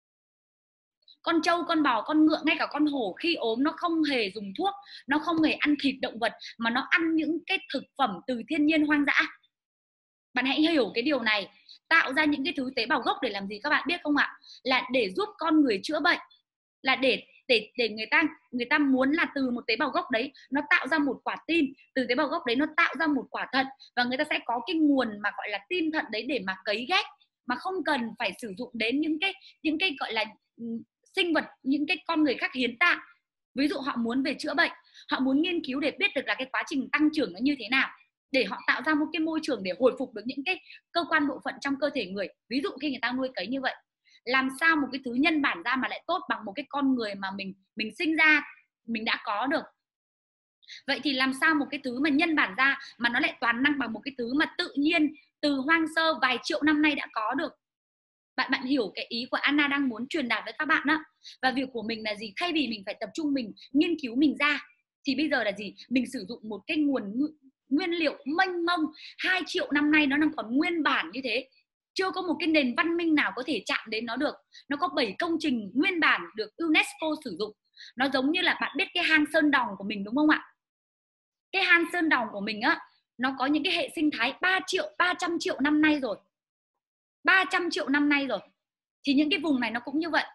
Con trâu, con bò, con ngựa, ngay cả con hổ khi ốm nó không hề dùng thuốc, nó không hề ăn thịt động vật, mà nó ăn những cái thực phẩm từ thiên nhiên hoang dã. Bạn hãy hiểu cái điều này. Tạo ra những cái thứ tế bào gốc để làm gì các bạn biết không ạ? Là để giúp con người chữa bệnh, là để để để người ta người ta muốn là từ một tế bào gốc đấy nó tạo ra một quả tim, từ tế bào gốc đấy nó tạo ra một quả thận, và người ta sẽ có cái nguồn mà gọi là tim thận đấy để mà cấy ghép, mà không cần phải sử dụng đến những cái những cái gọi là sinh vật, những cái con người khác hiến tạng. Ví dụ họ muốn về chữa bệnh, họ muốn nghiên cứu để biết được là cái quá trình tăng trưởng nó như thế nào, để họ tạo ra một cái môi trường để hồi phục được những cái cơ quan bộ phận trong cơ thể người. Ví dụ khi người ta nuôi cấy như vậy, làm sao một cái thứ nhân bản ra mà lại tốt bằng một cái con người mà mình mình sinh ra mình đã có được. Vậy thì làm sao một cái thứ mà nhân bản ra mà nó lại toàn năng bằng một cái thứ mà tự nhiên từ hoang sơ vài triệu năm nay đã có được. Bạn bạn hiểu cái ý của Anna đang muốn truyền đạt với các bạn đó. Và việc của mình là gì? Thay vì mình phải tập trung mình nghiên cứu mình ra, thì bây giờ là gì? Mình sử dụng một cái nguồn nguyên liệu mênh mông, hai triệu năm nay nó đang còn nguyên bản như thế. Chưa có một cái nền văn minh nào có thể chạm đến nó được. Nó có bảy công trình nguyên bản được UNESCO sử dụng. Nó giống như là bạn biết cái hang Sơn Đòn của mình đúng không ạ? Cái hang Sơn Đòn của mình á, nó có những cái hệ sinh thái ba triệu, ba trăm triệu năm nay rồi. ba trăm triệu năm nay rồi. Thì những cái vùng này nó cũng như vậy.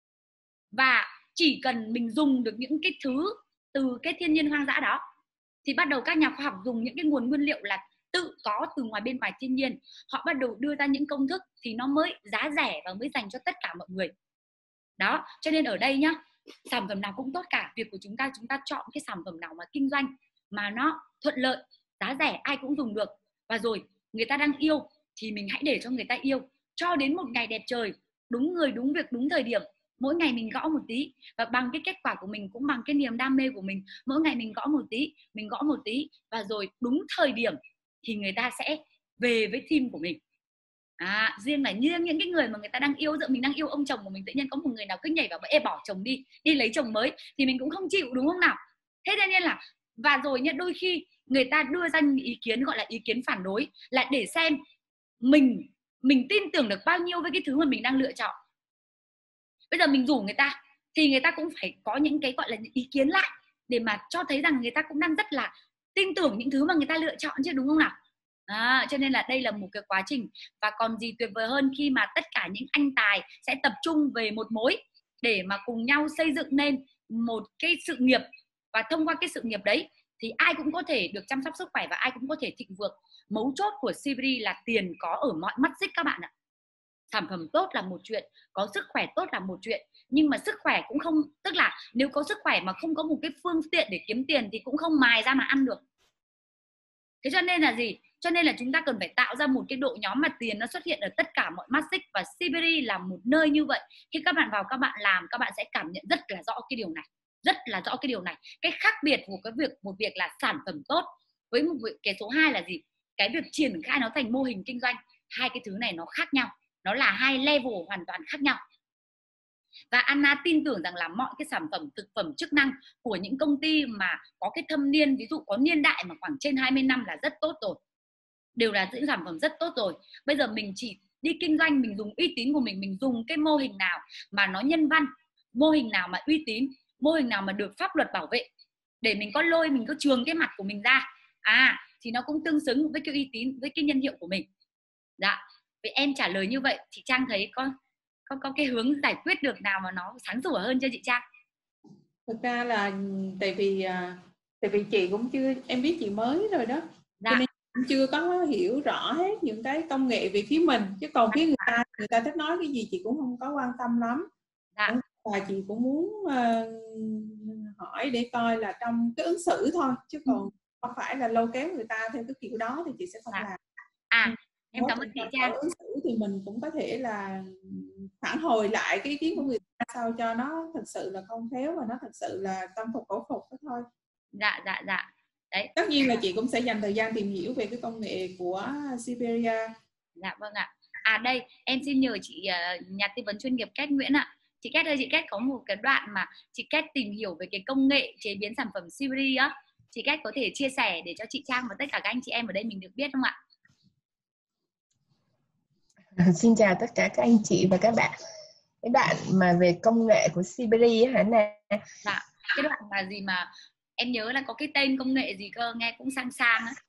Và chỉ cần mình dùng được những cái thứ từ cái thiên nhiên hoang dã đó, thì bắt đầu các nhà khoa học dùng những cái nguồn nguyên liệu là tự có từ ngoài bên ngoài thiên nhiên. Họ bắt đầu đưa ra những công thức thì nó mới giá rẻ và mới dành cho tất cả mọi người. Đó, cho nên ở đây nhá, sản phẩm nào cũng tốt cả. Việc của chúng ta, chúng ta chọn cái sản phẩm nào mà kinh doanh mà nó thuận lợi, giá rẻ, ai cũng dùng được. Và rồi người ta đang yêu thì mình hãy để cho người ta yêu cho đến một ngày đẹp trời, đúng người, đúng việc, đúng thời điểm. Mỗi ngày mình gõ một tí, và bằng cái kết quả của mình cũng bằng cái niềm đam mê của mình, mỗi ngày mình gõ một tí, mình gõ một tí, và rồi đúng thời điểm thì người ta sẽ về với team của mình. À, riêng là riêng những cái người mà người ta đang yêu, giờ mình đang yêu ông chồng của mình, tự nhiên có một người nào cứ nhảy vào ê bỏ chồng đi, đi lấy chồng mới, thì mình cũng không chịu, đúng không nào? Thế nên là, và rồi nhá, đôi khi người ta đưa ra ý kiến gọi là ý kiến phản đối, là để xem mình mình tin tưởng được bao nhiêu với cái thứ mà mình đang lựa chọn. Bây giờ mình rủ người ta thì người ta cũng phải có những cái gọi là ý kiến lại, để mà cho thấy rằng người ta cũng đang rất là tin tưởng những thứ mà người ta lựa chọn chứ, đúng không nào? À, cho nên là đây là một cái quá trình. Và còn gì tuyệt vời hơn khi mà tất cả những anh tài sẽ tập trung về một mối để mà cùng nhau xây dựng nên một cái sự nghiệp. Và thông qua cái sự nghiệp đấy thì ai cũng có thể được chăm sóc sức khỏe và ai cũng có thể thịnh vượng. Mấu chốt của Sibri là tiền có ở mọi mắt xích các bạn ạ. Sản phẩm tốt là một chuyện, có sức khỏe tốt là một chuyện, nhưng mà sức khỏe cũng không, tức là nếu có sức khỏe mà không có một cái phương tiện để kiếm tiền thì cũng không mài ra mà ăn được. Thế cho nên là gì? Cho nên là chúng ta cần phải tạo ra một cái đội nhóm mà tiền nó xuất hiện ở tất cả mọi mắt xích, và Sibri là một nơi như vậy. Khi các bạn vào các bạn làm, các bạn sẽ cảm nhận rất là rõ cái điều này, rất là rõ cái điều này. Cái khác biệt của cái việc một việc là sản phẩm tốt với một việc, cái số hai là gì? Cái việc triển khai nó thành mô hình kinh doanh. Hai cái thứ này nó khác nhau, nó là hai level hoàn toàn khác nhau. Và Anna tin tưởng rằng là mọi cái sản phẩm thực phẩm chức năng của những công ty mà có cái thâm niên, ví dụ có niên đại mà khoảng trên hai mươi năm là rất tốt rồi, đều là những sản phẩm rất tốt rồi. Bây giờ mình chỉ đi kinh doanh, mình dùng uy tín của mình, mình dùng cái mô hình nào mà nó nhân văn, mô hình nào mà uy tín, mô hình nào mà được pháp luật bảo vệ, để mình có lôi, mình có trường cái mặt của mình ra, À thì nó cũng tương xứng với cái uy tín, với cái nhân hiệu của mình. Dạ. Vậy em trả lời như vậy chị Trang thấy có có có cái hướng giải quyết được nào mà nó sáng sủa hơn cho chị Trang? Thực ra là tại vì tại vì chị cũng chưa, em biết chị mới rồi đó, dạ. Cho nên cũng chưa có hiểu rõ hết những cái công nghệ về phía mình, chứ còn phía người ta người ta thích nói cái gì chị cũng không có quan tâm lắm. Dạ. Và chị cũng muốn uh, hỏi để coi là trong cái ứng xử thôi, chứ còn không phải là lôi kéo người ta theo cái kiểu đó thì chị sẽ không dạ. làm. À em cảm ơn chị Trang. Ứng xử thì mình cũng có thể là phản hồi lại cái ý kiến của người ta sao cho nó thật sự là không khéo và nó thật sự là tâm phục khẩu phục đó thôi. Dạ dạ dạ. Đấy. Tất nhiên là chị cũng sẽ dành thời gian tìm hiểu về cái công nghệ của Siberia. Dạ vâng ạ. À đây em xin nhờ chị uh, nhà tư vấn chuyên nghiệp Kết Nguyễn ạ. Chị Kết ơi, chị Kết có một cái đoạn mà chị Kết tìm hiểu về cái công nghệ chế biến sản phẩm Siberia á. Chị Kết có thể chia sẻ để cho chị Trang và tất cả các anh chị em ở đây mình được biết không ạ? Xin chào tất cả các anh chị và các bạn. Cái đoạn mà về công nghệ của Siberia hả nè? Dạ. Cái đoạn mà gì mà em nhớ là có cái tên công nghệ gì cơ, nghe cũng sang sang á.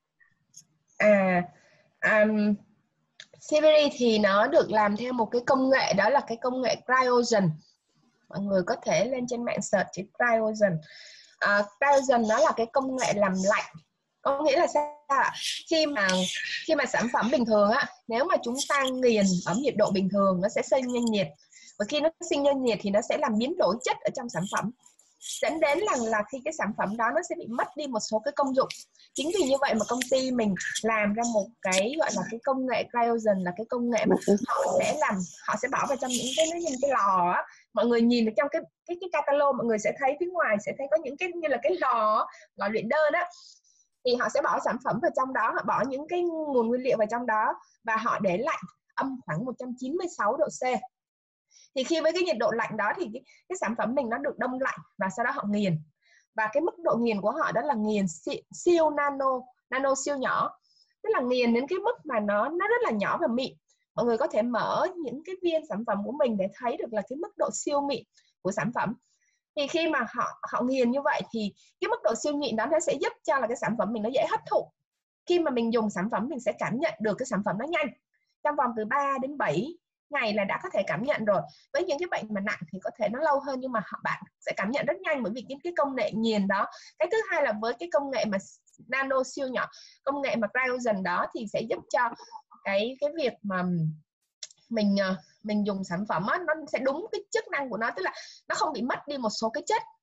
À, um, Siberia thì nó được làm theo một cái công nghệ, đó là cái công nghệ cryogen. Mọi người có thể lên trên mạng search chữ cryogen. Uh, cryogen nó là cái công nghệ làm lạnh. Có nghĩa là sao ạ? Khi mà khi mà sản phẩm bình thường á, nếu mà chúng ta nghiền ở nhiệt độ bình thường nó sẽ sinh ra nhiệt, và khi nó sinh ra nhiệt thì nó sẽ làm biến đổi chất ở trong sản phẩm, dẫn đến là là khi cái sản phẩm đó nó sẽ bị mất đi một số cái công dụng. Chính vì như vậy mà công ty mình làm ra một cái gọi là cái công nghệ cryogen, là cái công nghệ mà họ sẽ làm họ sẽ bỏ vào trong những cái những cái lò á. Mọi người nhìn ở trong cái cái cái catalog, mọi người sẽ thấy phía ngoài sẽ thấy có những cái như là cái lò lò luyện đơn á, thì họ sẽ bỏ sản phẩm vào trong đó, họ bỏ những cái nguồn nguyên liệu vào trong đó và họ để lạnh âm khoảng một trăm chín mươi sáu độ C. Thì khi với cái nhiệt độ lạnh đó thì cái, cái sản phẩm mình nó được đông lạnh và sau đó họ nghiền. Và cái mức độ nghiền của họ đó là nghiền siêu, siêu nano, nano siêu nhỏ. Tức là nghiền đến cái mức mà nó nó rất là nhỏ và mịn. Mọi người có thể mở những cái viên sản phẩm của mình để thấy được là cái mức độ siêu mịn của sản phẩm. Thì khi mà họ họ nghiền như vậy thì cái mức độ siêu mịn đó nó sẽ giúp cho là cái sản phẩm mình nó dễ hấp thụ. Khi mà mình dùng sản phẩm mình sẽ cảm nhận được cái sản phẩm nó nhanh. Trong vòng từ ba đến bảy ngày là đã có thể cảm nhận rồi. Với những cái bệnh mà nặng thì có thể nó lâu hơn, nhưng mà họ bạn sẽ cảm nhận rất nhanh bởi vì cái, cái công nghệ nghiền đó. Cái thứ hai là với cái công nghệ mà nano siêu nhỏ, công nghệ mà cryogen đó thì sẽ giúp cho cái cái việc mà mình mình dùng sản phẩm á, nó sẽ đúng cái chức năng của nó, tức là nó không bị mất đi một số cái chất,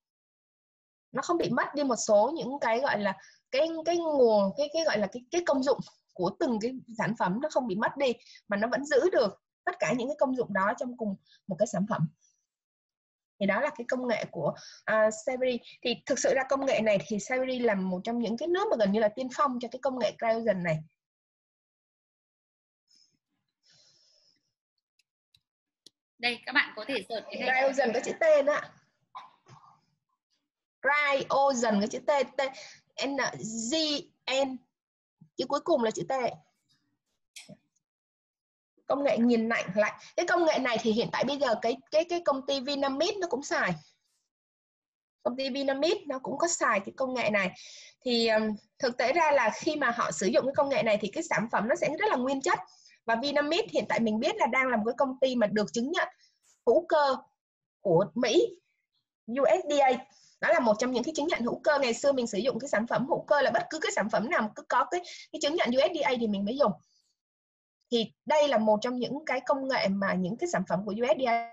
nó không bị mất đi một số những cái gọi là cái cái nguồn cái cái gọi là cái cái công dụng của từng cái sản phẩm, nó không bị mất đi mà nó vẫn giữ được tất cả những cái công dụng đó trong cùng một cái sản phẩm. Thì đó là cái công nghệ của uh, Siberia. Thì thực sự ra công nghệ này thì Siberia là một trong những cái nước mà gần như là tiên phong cho cái công nghệ cryogen này. Đây các bạn có thể search cái này. Cryogen có chữ T nữa. Cryogen có chữ T, T N G N, chữ cuối cùng là chữ T. Công nghệ nghiền lạnh lạnh. Cái công nghệ này thì hiện tại bây giờ cái cái cái công ty Vinamilk nó cũng xài. Công ty Vinamilk nó cũng có xài cái công nghệ này. Thì um, thực tế ra là khi mà họ sử dụng cái công nghệ này thì cái sản phẩm nó sẽ rất là nguyên chất. Và Vinamilk hiện tại mình biết là đang là một cái công ty mà được chứng nhận hữu cơ của Mỹ, U S D A. Đó là một trong những cái chứng nhận hữu cơ. Ngày xưa mình sử dụng cái sản phẩm hữu cơ là bất cứ cái sản phẩm nào cứ có cái, cái chứng nhận U S D A thì mình mới dùng. Thì đây là một trong những cái công nghệ mà những cái sản phẩm của U S D A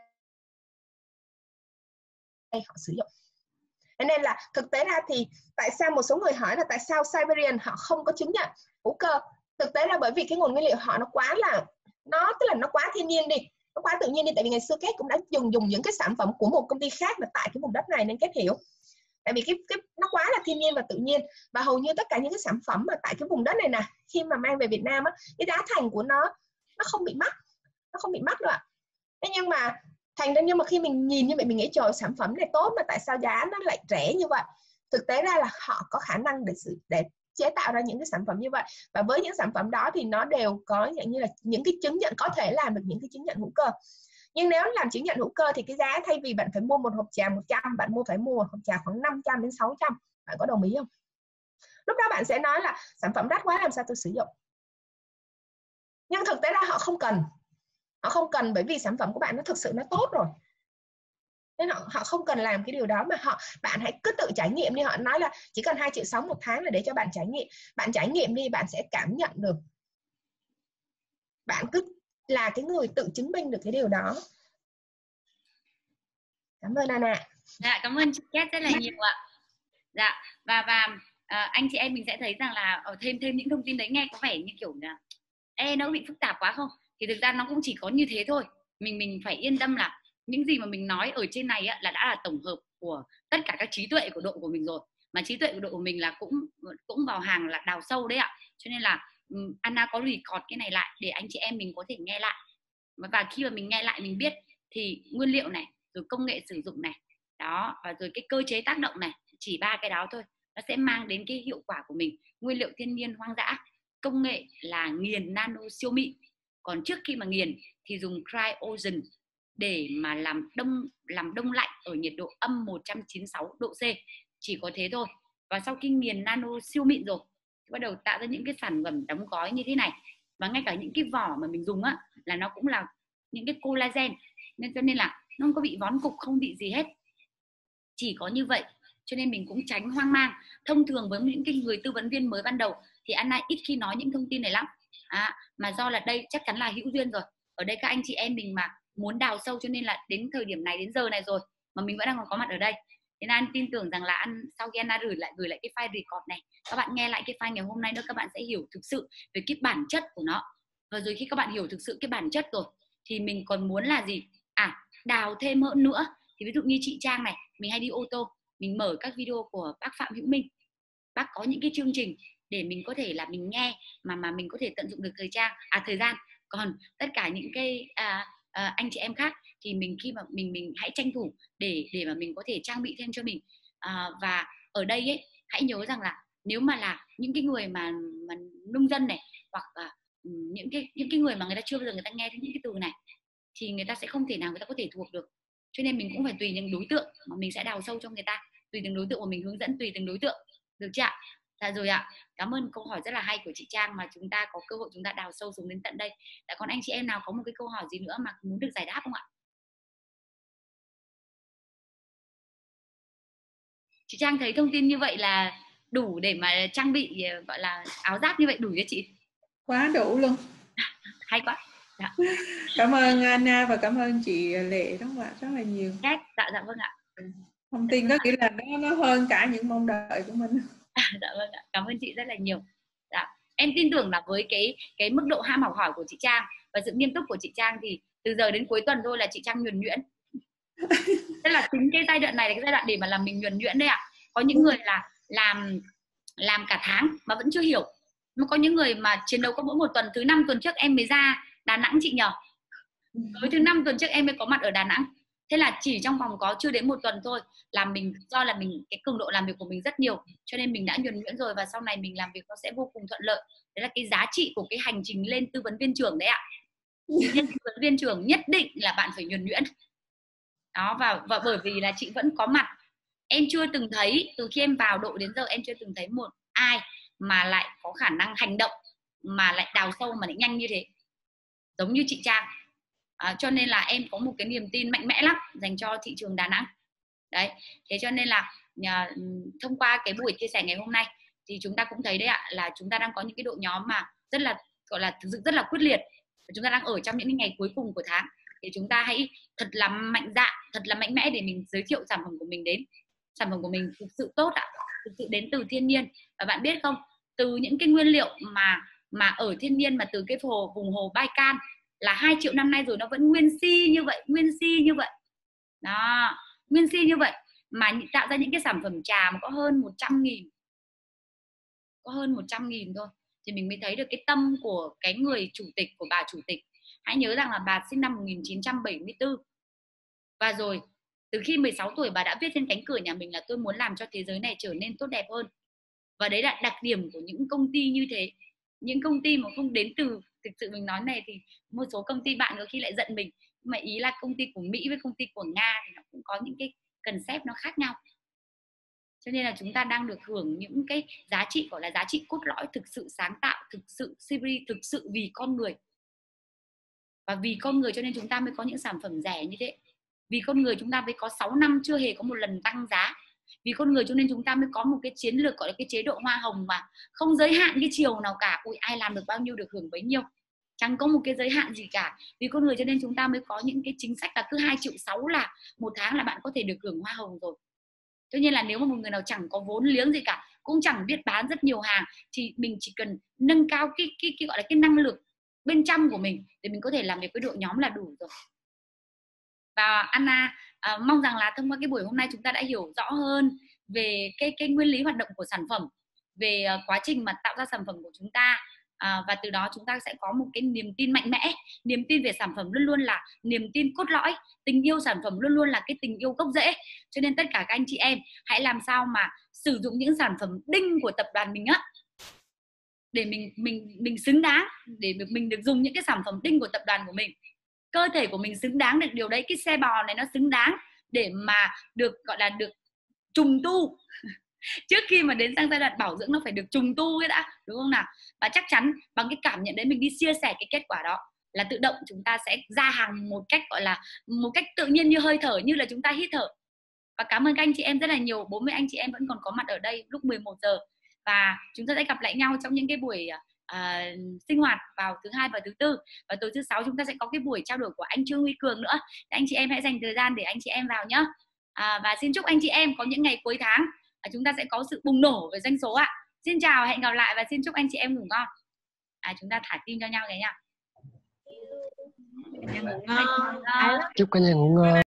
họ sử dụng. Thế nên là thực tế ra thì tại sao một số người hỏi là tại sao Siberian họ không có chứng nhận hữu cơ? Thực tế là bởi vì cái nguồn nguyên liệu họ nó quá là nó tức là nó quá thiên nhiên đi, nó quá tự nhiên đi. Tại vì ngày xưa Kết cũng đã dùng dùng những cái sản phẩm của một công ty khác mà tại cái vùng đất này nên Kết hiểu. Tại vì cái, cái nó quá là thiên nhiên và tự nhiên, và hầu như tất cả những cái sản phẩm mà tại cái vùng đất này nè, khi mà mang về Việt Nam á, cái giá thành của nó nó không bị mắc, nó không bị mắc đâu ạ. Thế nhưng mà thành ra nhưng mà khi mình nhìn như vậy mình nghĩ trời, sản phẩm này tốt mà tại sao giá nó lại rẻ như vậy? Thực tế ra là họ có khả năng để để chế tạo ra những cái sản phẩm như vậy, và với những sản phẩm đó thì nó đều có dạng như là những cái chứng nhận, có thể làm được những cái chứng nhận hữu cơ. Nhưng nếu làm chứng nhận hữu cơ thì cái giá thay vì bạn phải mua một hộp trà một trăm, bạn mua phải mua một hộp trà khoảng năm trăm đến sáu trăm. Bạn có đồng ý không? Lúc đó bạn sẽ nói là sản phẩm đắt quá làm sao tôi sử dụng. Nhưng thực tế ra họ không cần. Họ không cần bởi vì sản phẩm của bạn nó thực sự nó tốt rồi. Nên họ, họ không cần làm cái điều đó, mà họ bạn hãy cứ tự trải nghiệm đi. Họ nói là chỉ cần hai triệu sáu một tháng là để cho bạn trải nghiệm. Bạn trải nghiệm đi, bạn sẽ cảm nhận được. Bạn cứ là cái người tự chứng minh được cái điều đó. Cảm ơn Anna. Dạ, cảm ơn chị Kat rất là nhiều ạ. Dạ, và và à, anh chị em mình sẽ thấy rằng là ở thêm thêm những thông tin đấy nghe có vẻ như kiểu là ê nó bị phức tạp quá không? Thì thực ra nó cũng chỉ có như thế thôi. Mình mình phải yên tâm là những gì mà mình nói ở trên này á, là đã là tổng hợp của tất cả các trí tuệ của đội của mình rồi. Mà trí tuệ của đội của mình là cũng cũng vào hàng là đào sâu đấy ạ. Cho nên là um, Anna có record cái này lại để anh chị em mình có thể nghe lại. Và khi mà mình nghe lại mình biết thì nguyên liệu này, rồi công nghệ sử dụng này, đó, và rồi cái cơ chế tác động này, chỉ ba cái đó thôi nó sẽ mang đến cái hiệu quả của mình. Nguyên liệu thiên nhiên hoang dã, công nghệ là nghiền nano siêu mịn, còn trước khi mà nghiền thì dùng cryogen để mà làm đông làm đông lạnh ở nhiệt độ âm một trăm chín mươi sáu độ C, chỉ có thế thôi. Và sau khi nghiền nano siêu mịn rồi thì bắt đầu tạo ra những cái sản phẩm đóng gói như thế này. Và ngay cả những cái vỏ mà mình dùng á là nó cũng là những cái collagen, nên cho nên là nó không có bị vón cục, không bị gì hết, chỉ có như vậy. Cho nên mình cũng tránh hoang mang. Thông thường với những cái người tư vấn viên mới ban đầu thì Anna ít khi nói những thông tin này lắm, à, mà do là đây chắc chắn là hữu duyên rồi. Ở đây các anh chị em mình mà muốn đào sâu, cho nên là đến thời điểm này, đến giờ này rồi mà mình vẫn đang còn có mặt ở đây. Nên An tin tưởng rằng là An sau khi Anna gửi lại gửi lại cái file record này, các bạn nghe lại cái file ngày hôm nay nữa, các bạn sẽ hiểu thực sự về cái bản chất của nó. Và rồi khi các bạn hiểu thực sự cái bản chất rồi thì mình còn muốn là gì? À, đào thêm hơn nữa. Thì ví dụ như chị Trang này, mình hay đi ô tô, mình mở các video của bác Phạm Hữu Minh, bác có những cái chương trình để mình có thể là mình nghe mà mà mình có thể tận dụng được thời trang à thời gian. Còn tất cả những cái à, à, anh chị em khác thì mình khi mà mình mình hãy tranh thủ để để mà mình có thể trang bị thêm cho mình. À, và ở đây ấy, hãy nhớ rằng là nếu mà là những cái người mà, mà nông dân này, hoặc là những cái những cái người mà người ta chưa bao giờ người ta nghe thấy những cái từ này thì người ta sẽ không thể nào người ta có thể thuộc được. Cho nên mình cũng phải tùy những đối tượng mà mình sẽ đào sâu cho người ta, tùy từng đối tượng của mình hướng dẫn tùy từng đối tượng, được chưa ạ? Dạ rồi ạ. Cảm ơn câu hỏi rất là hay của chị Trang mà chúng ta có cơ hội chúng ta đào sâu xuống đến tận đây. Đã còn anh chị em nào có một cái câu hỏi gì nữa mà muốn được giải đáp không ạ? Chị Trang thấy thông tin như vậy là đủ để mà trang bị gọi là áo giáp như vậy đủ cho chị? Quá đủ luôn. Hay quá. Dạ. Cảm ơn Anna và cảm ơn chị Lệ đó ạ, rất là nhiều. Dạ, dạ vâng ạ. Thông tin có nghĩa là nó, nó hơn cả những mong đợi của mình. Dạ vâng ạ. Cảm ơn chị rất là nhiều. Dạ. Em tin tưởng là với cái cái mức độ ham học hỏi của chị Trang và sự nghiêm túc của chị Trang thì từ giờ đến cuối tuần thôi là chị Trang nhuần nhuyễn. Tức là chính cái giai đoạn này là cái giai đoạn để mà làm mình nhuần nhuyễn đấy ạ. Có những người là làm làm cả tháng mà vẫn chưa hiểu. Mà có những người mà chiến đấu có mỗi một tuần. Thứ năm tuần trước em mới ra Đà Nẵng chị nhờ. Tối thứ năm tuần trước em mới có mặt ở Đà Nẵng. Thế là chỉ trong vòng có chưa đến một tuần thôi là mình, do là mình cái cường độ làm việc của mình rất nhiều cho nên mình đã nhuần nhuyễn rồi, và sau này mình làm việc nó sẽ vô cùng thuận lợi. Đấy là cái giá trị của cái hành trình lên tư vấn viên trưởng đấy ạ. Lên tư vấn viên trưởng nhất định là bạn phải nhuần nhuyễn đó. Và, và bởi vì là chị vẫn có mặt, em chưa từng thấy từ khi em vào đội đến giờ em chưa từng thấy một ai mà lại có khả năng hành động mà lại đào sâu mà lại nhanh như thế giống như chị Trang. À, cho nên là em có một cái niềm tin mạnh mẽ lắm dành cho thị trường Đà Nẵng đấy. Thế cho nên là nhà, thông qua cái buổi chia sẻ ngày hôm nay thì chúng ta cũng thấy đấy ạ, là chúng ta đang có những cái đội nhóm mà rất là gọi là thực sự rất là quyết liệt. Chúng ta đang ở trong những ngày cuối cùng của tháng thì chúng ta hãy thật là mạnh dạn, thật là mạnh mẽ để mình giới thiệu sản phẩm của mình đến. Sản phẩm của mình thực sự tốt ạ, thực sự đến từ thiên nhiên. Và bạn biết không, từ những cái nguyên liệu mà mà ở thiên nhiên, mà từ cái hồ vùng hồ Baikal là hai triệu năm nay rồi nó vẫn nguyên si như vậy, nguyên si như vậy đó, nguyên si như vậy mà tạo ra những cái sản phẩm trà mà có hơn một trăm nghìn, có hơn một trăm nghìn thôi, thì mình mới thấy được cái tâm của cái người chủ tịch, của bà chủ tịch. Hãy nhớ rằng là bà sinh năm một nghìn chín trăm bảy mươi tư, và rồi từ khi mười sáu tuổi bà đã viết trên cánh cửa nhà mình là tôi muốn làm cho thế giới này trở nên tốt đẹp hơn. Và đấy là đặc điểm của những công ty như thế. Những công ty mà không đến từ, thực sự mình nói này thì một số công ty bạn có khi lại giận mình, nhưng mà ý là công ty của Mỹ với công ty của Nga thì nó cũng có những cái concept nó khác nhau. Cho nên là chúng ta đang được hưởng những cái giá trị gọi là giá trị cốt lõi, thực sự sáng tạo, thực sự Sibri, thực sự vì con người. Và vì con người cho nên chúng ta mới có những sản phẩm rẻ như thế. Vì con người chúng ta mới có sáu năm chưa hề có một lần tăng giá. Vì con người cho nên chúng ta mới có một cái chiến lược gọi là cái chế độ hoa hồng mà không giới hạn cái chiều nào cả. Ui, ai làm được bao nhiêu được hưởng bấy nhiêu, chẳng có một cái giới hạn gì cả. Vì con người cho nên chúng ta mới có những cái chính sách là cứ hai triệu sáu là một tháng là bạn có thể được hưởng hoa hồng rồi. Cho nên là nếu mà một người nào chẳng có vốn liếng gì cả, cũng chẳng biết bán rất nhiều hàng, thì mình chỉ cần nâng cao cái, cái, cái gọi là cái năng lực bên trong của mình để mình có thể làm việc với đội nhóm là đủ rồi. Và Anna à, mong rằng là thông qua cái buổi hôm nay chúng ta đã hiểu rõ hơn về cái, cái nguyên lý hoạt động của sản phẩm, về uh, quá trình mà tạo ra sản phẩm của chúng ta. À, và từ đó chúng ta sẽ có một cái niềm tin mạnh mẽ. Niềm tin về sản phẩm luôn luôn là niềm tin cốt lõi. Tình yêu sản phẩm luôn luôn là cái tình yêu gốc rễ. Cho nên tất cả các anh chị em hãy làm sao mà sử dụng những sản phẩm đinh của tập đoàn mình á, để mình mình mình xứng đáng, để mình được dùng những cái sản phẩm đinh của tập đoàn của mình. Cơ thể của mình xứng đáng được điều đấy, cái xe bò này nó xứng đáng để mà được gọi là được trùng tu. Trước khi mà đến sang giai đoạn bảo dưỡng nó phải được trùng tu ấy đã, đúng không nào? Và chắc chắn bằng cái cảm nhận đấy mình đi chia sẻ cái kết quả đó là tự động chúng ta sẽ ra hàng một cách gọi là một cách tự nhiên như hơi thở, như là chúng ta hít thở. Và cảm ơn các anh chị em rất là nhiều. bốn mươi anh chị em vẫn còn có mặt ở đây lúc mười một giờ. Và chúng ta sẽ gặp lại nhau trong những cái buổi uh, sinh hoạt vào thứ hai và thứ tư. Và tối thứ sáu chúng ta sẽ có cái buổi trao đổi của anh Trương Huy Cường nữa. Thì anh chị em hãy dành thời gian để anh chị em vào nhé. À, và xin chúc anh chị em có những ngày cuối tháng à, chúng ta sẽ có sự bùng nổ về doanh số ạ. Xin chào, hẹn gặp lại và xin chúc anh chị em ngủ ngon. À, chúng ta thả tim cho nhau cái nha. Ngủ ngon. Chúc cả nhà ngủ ngon.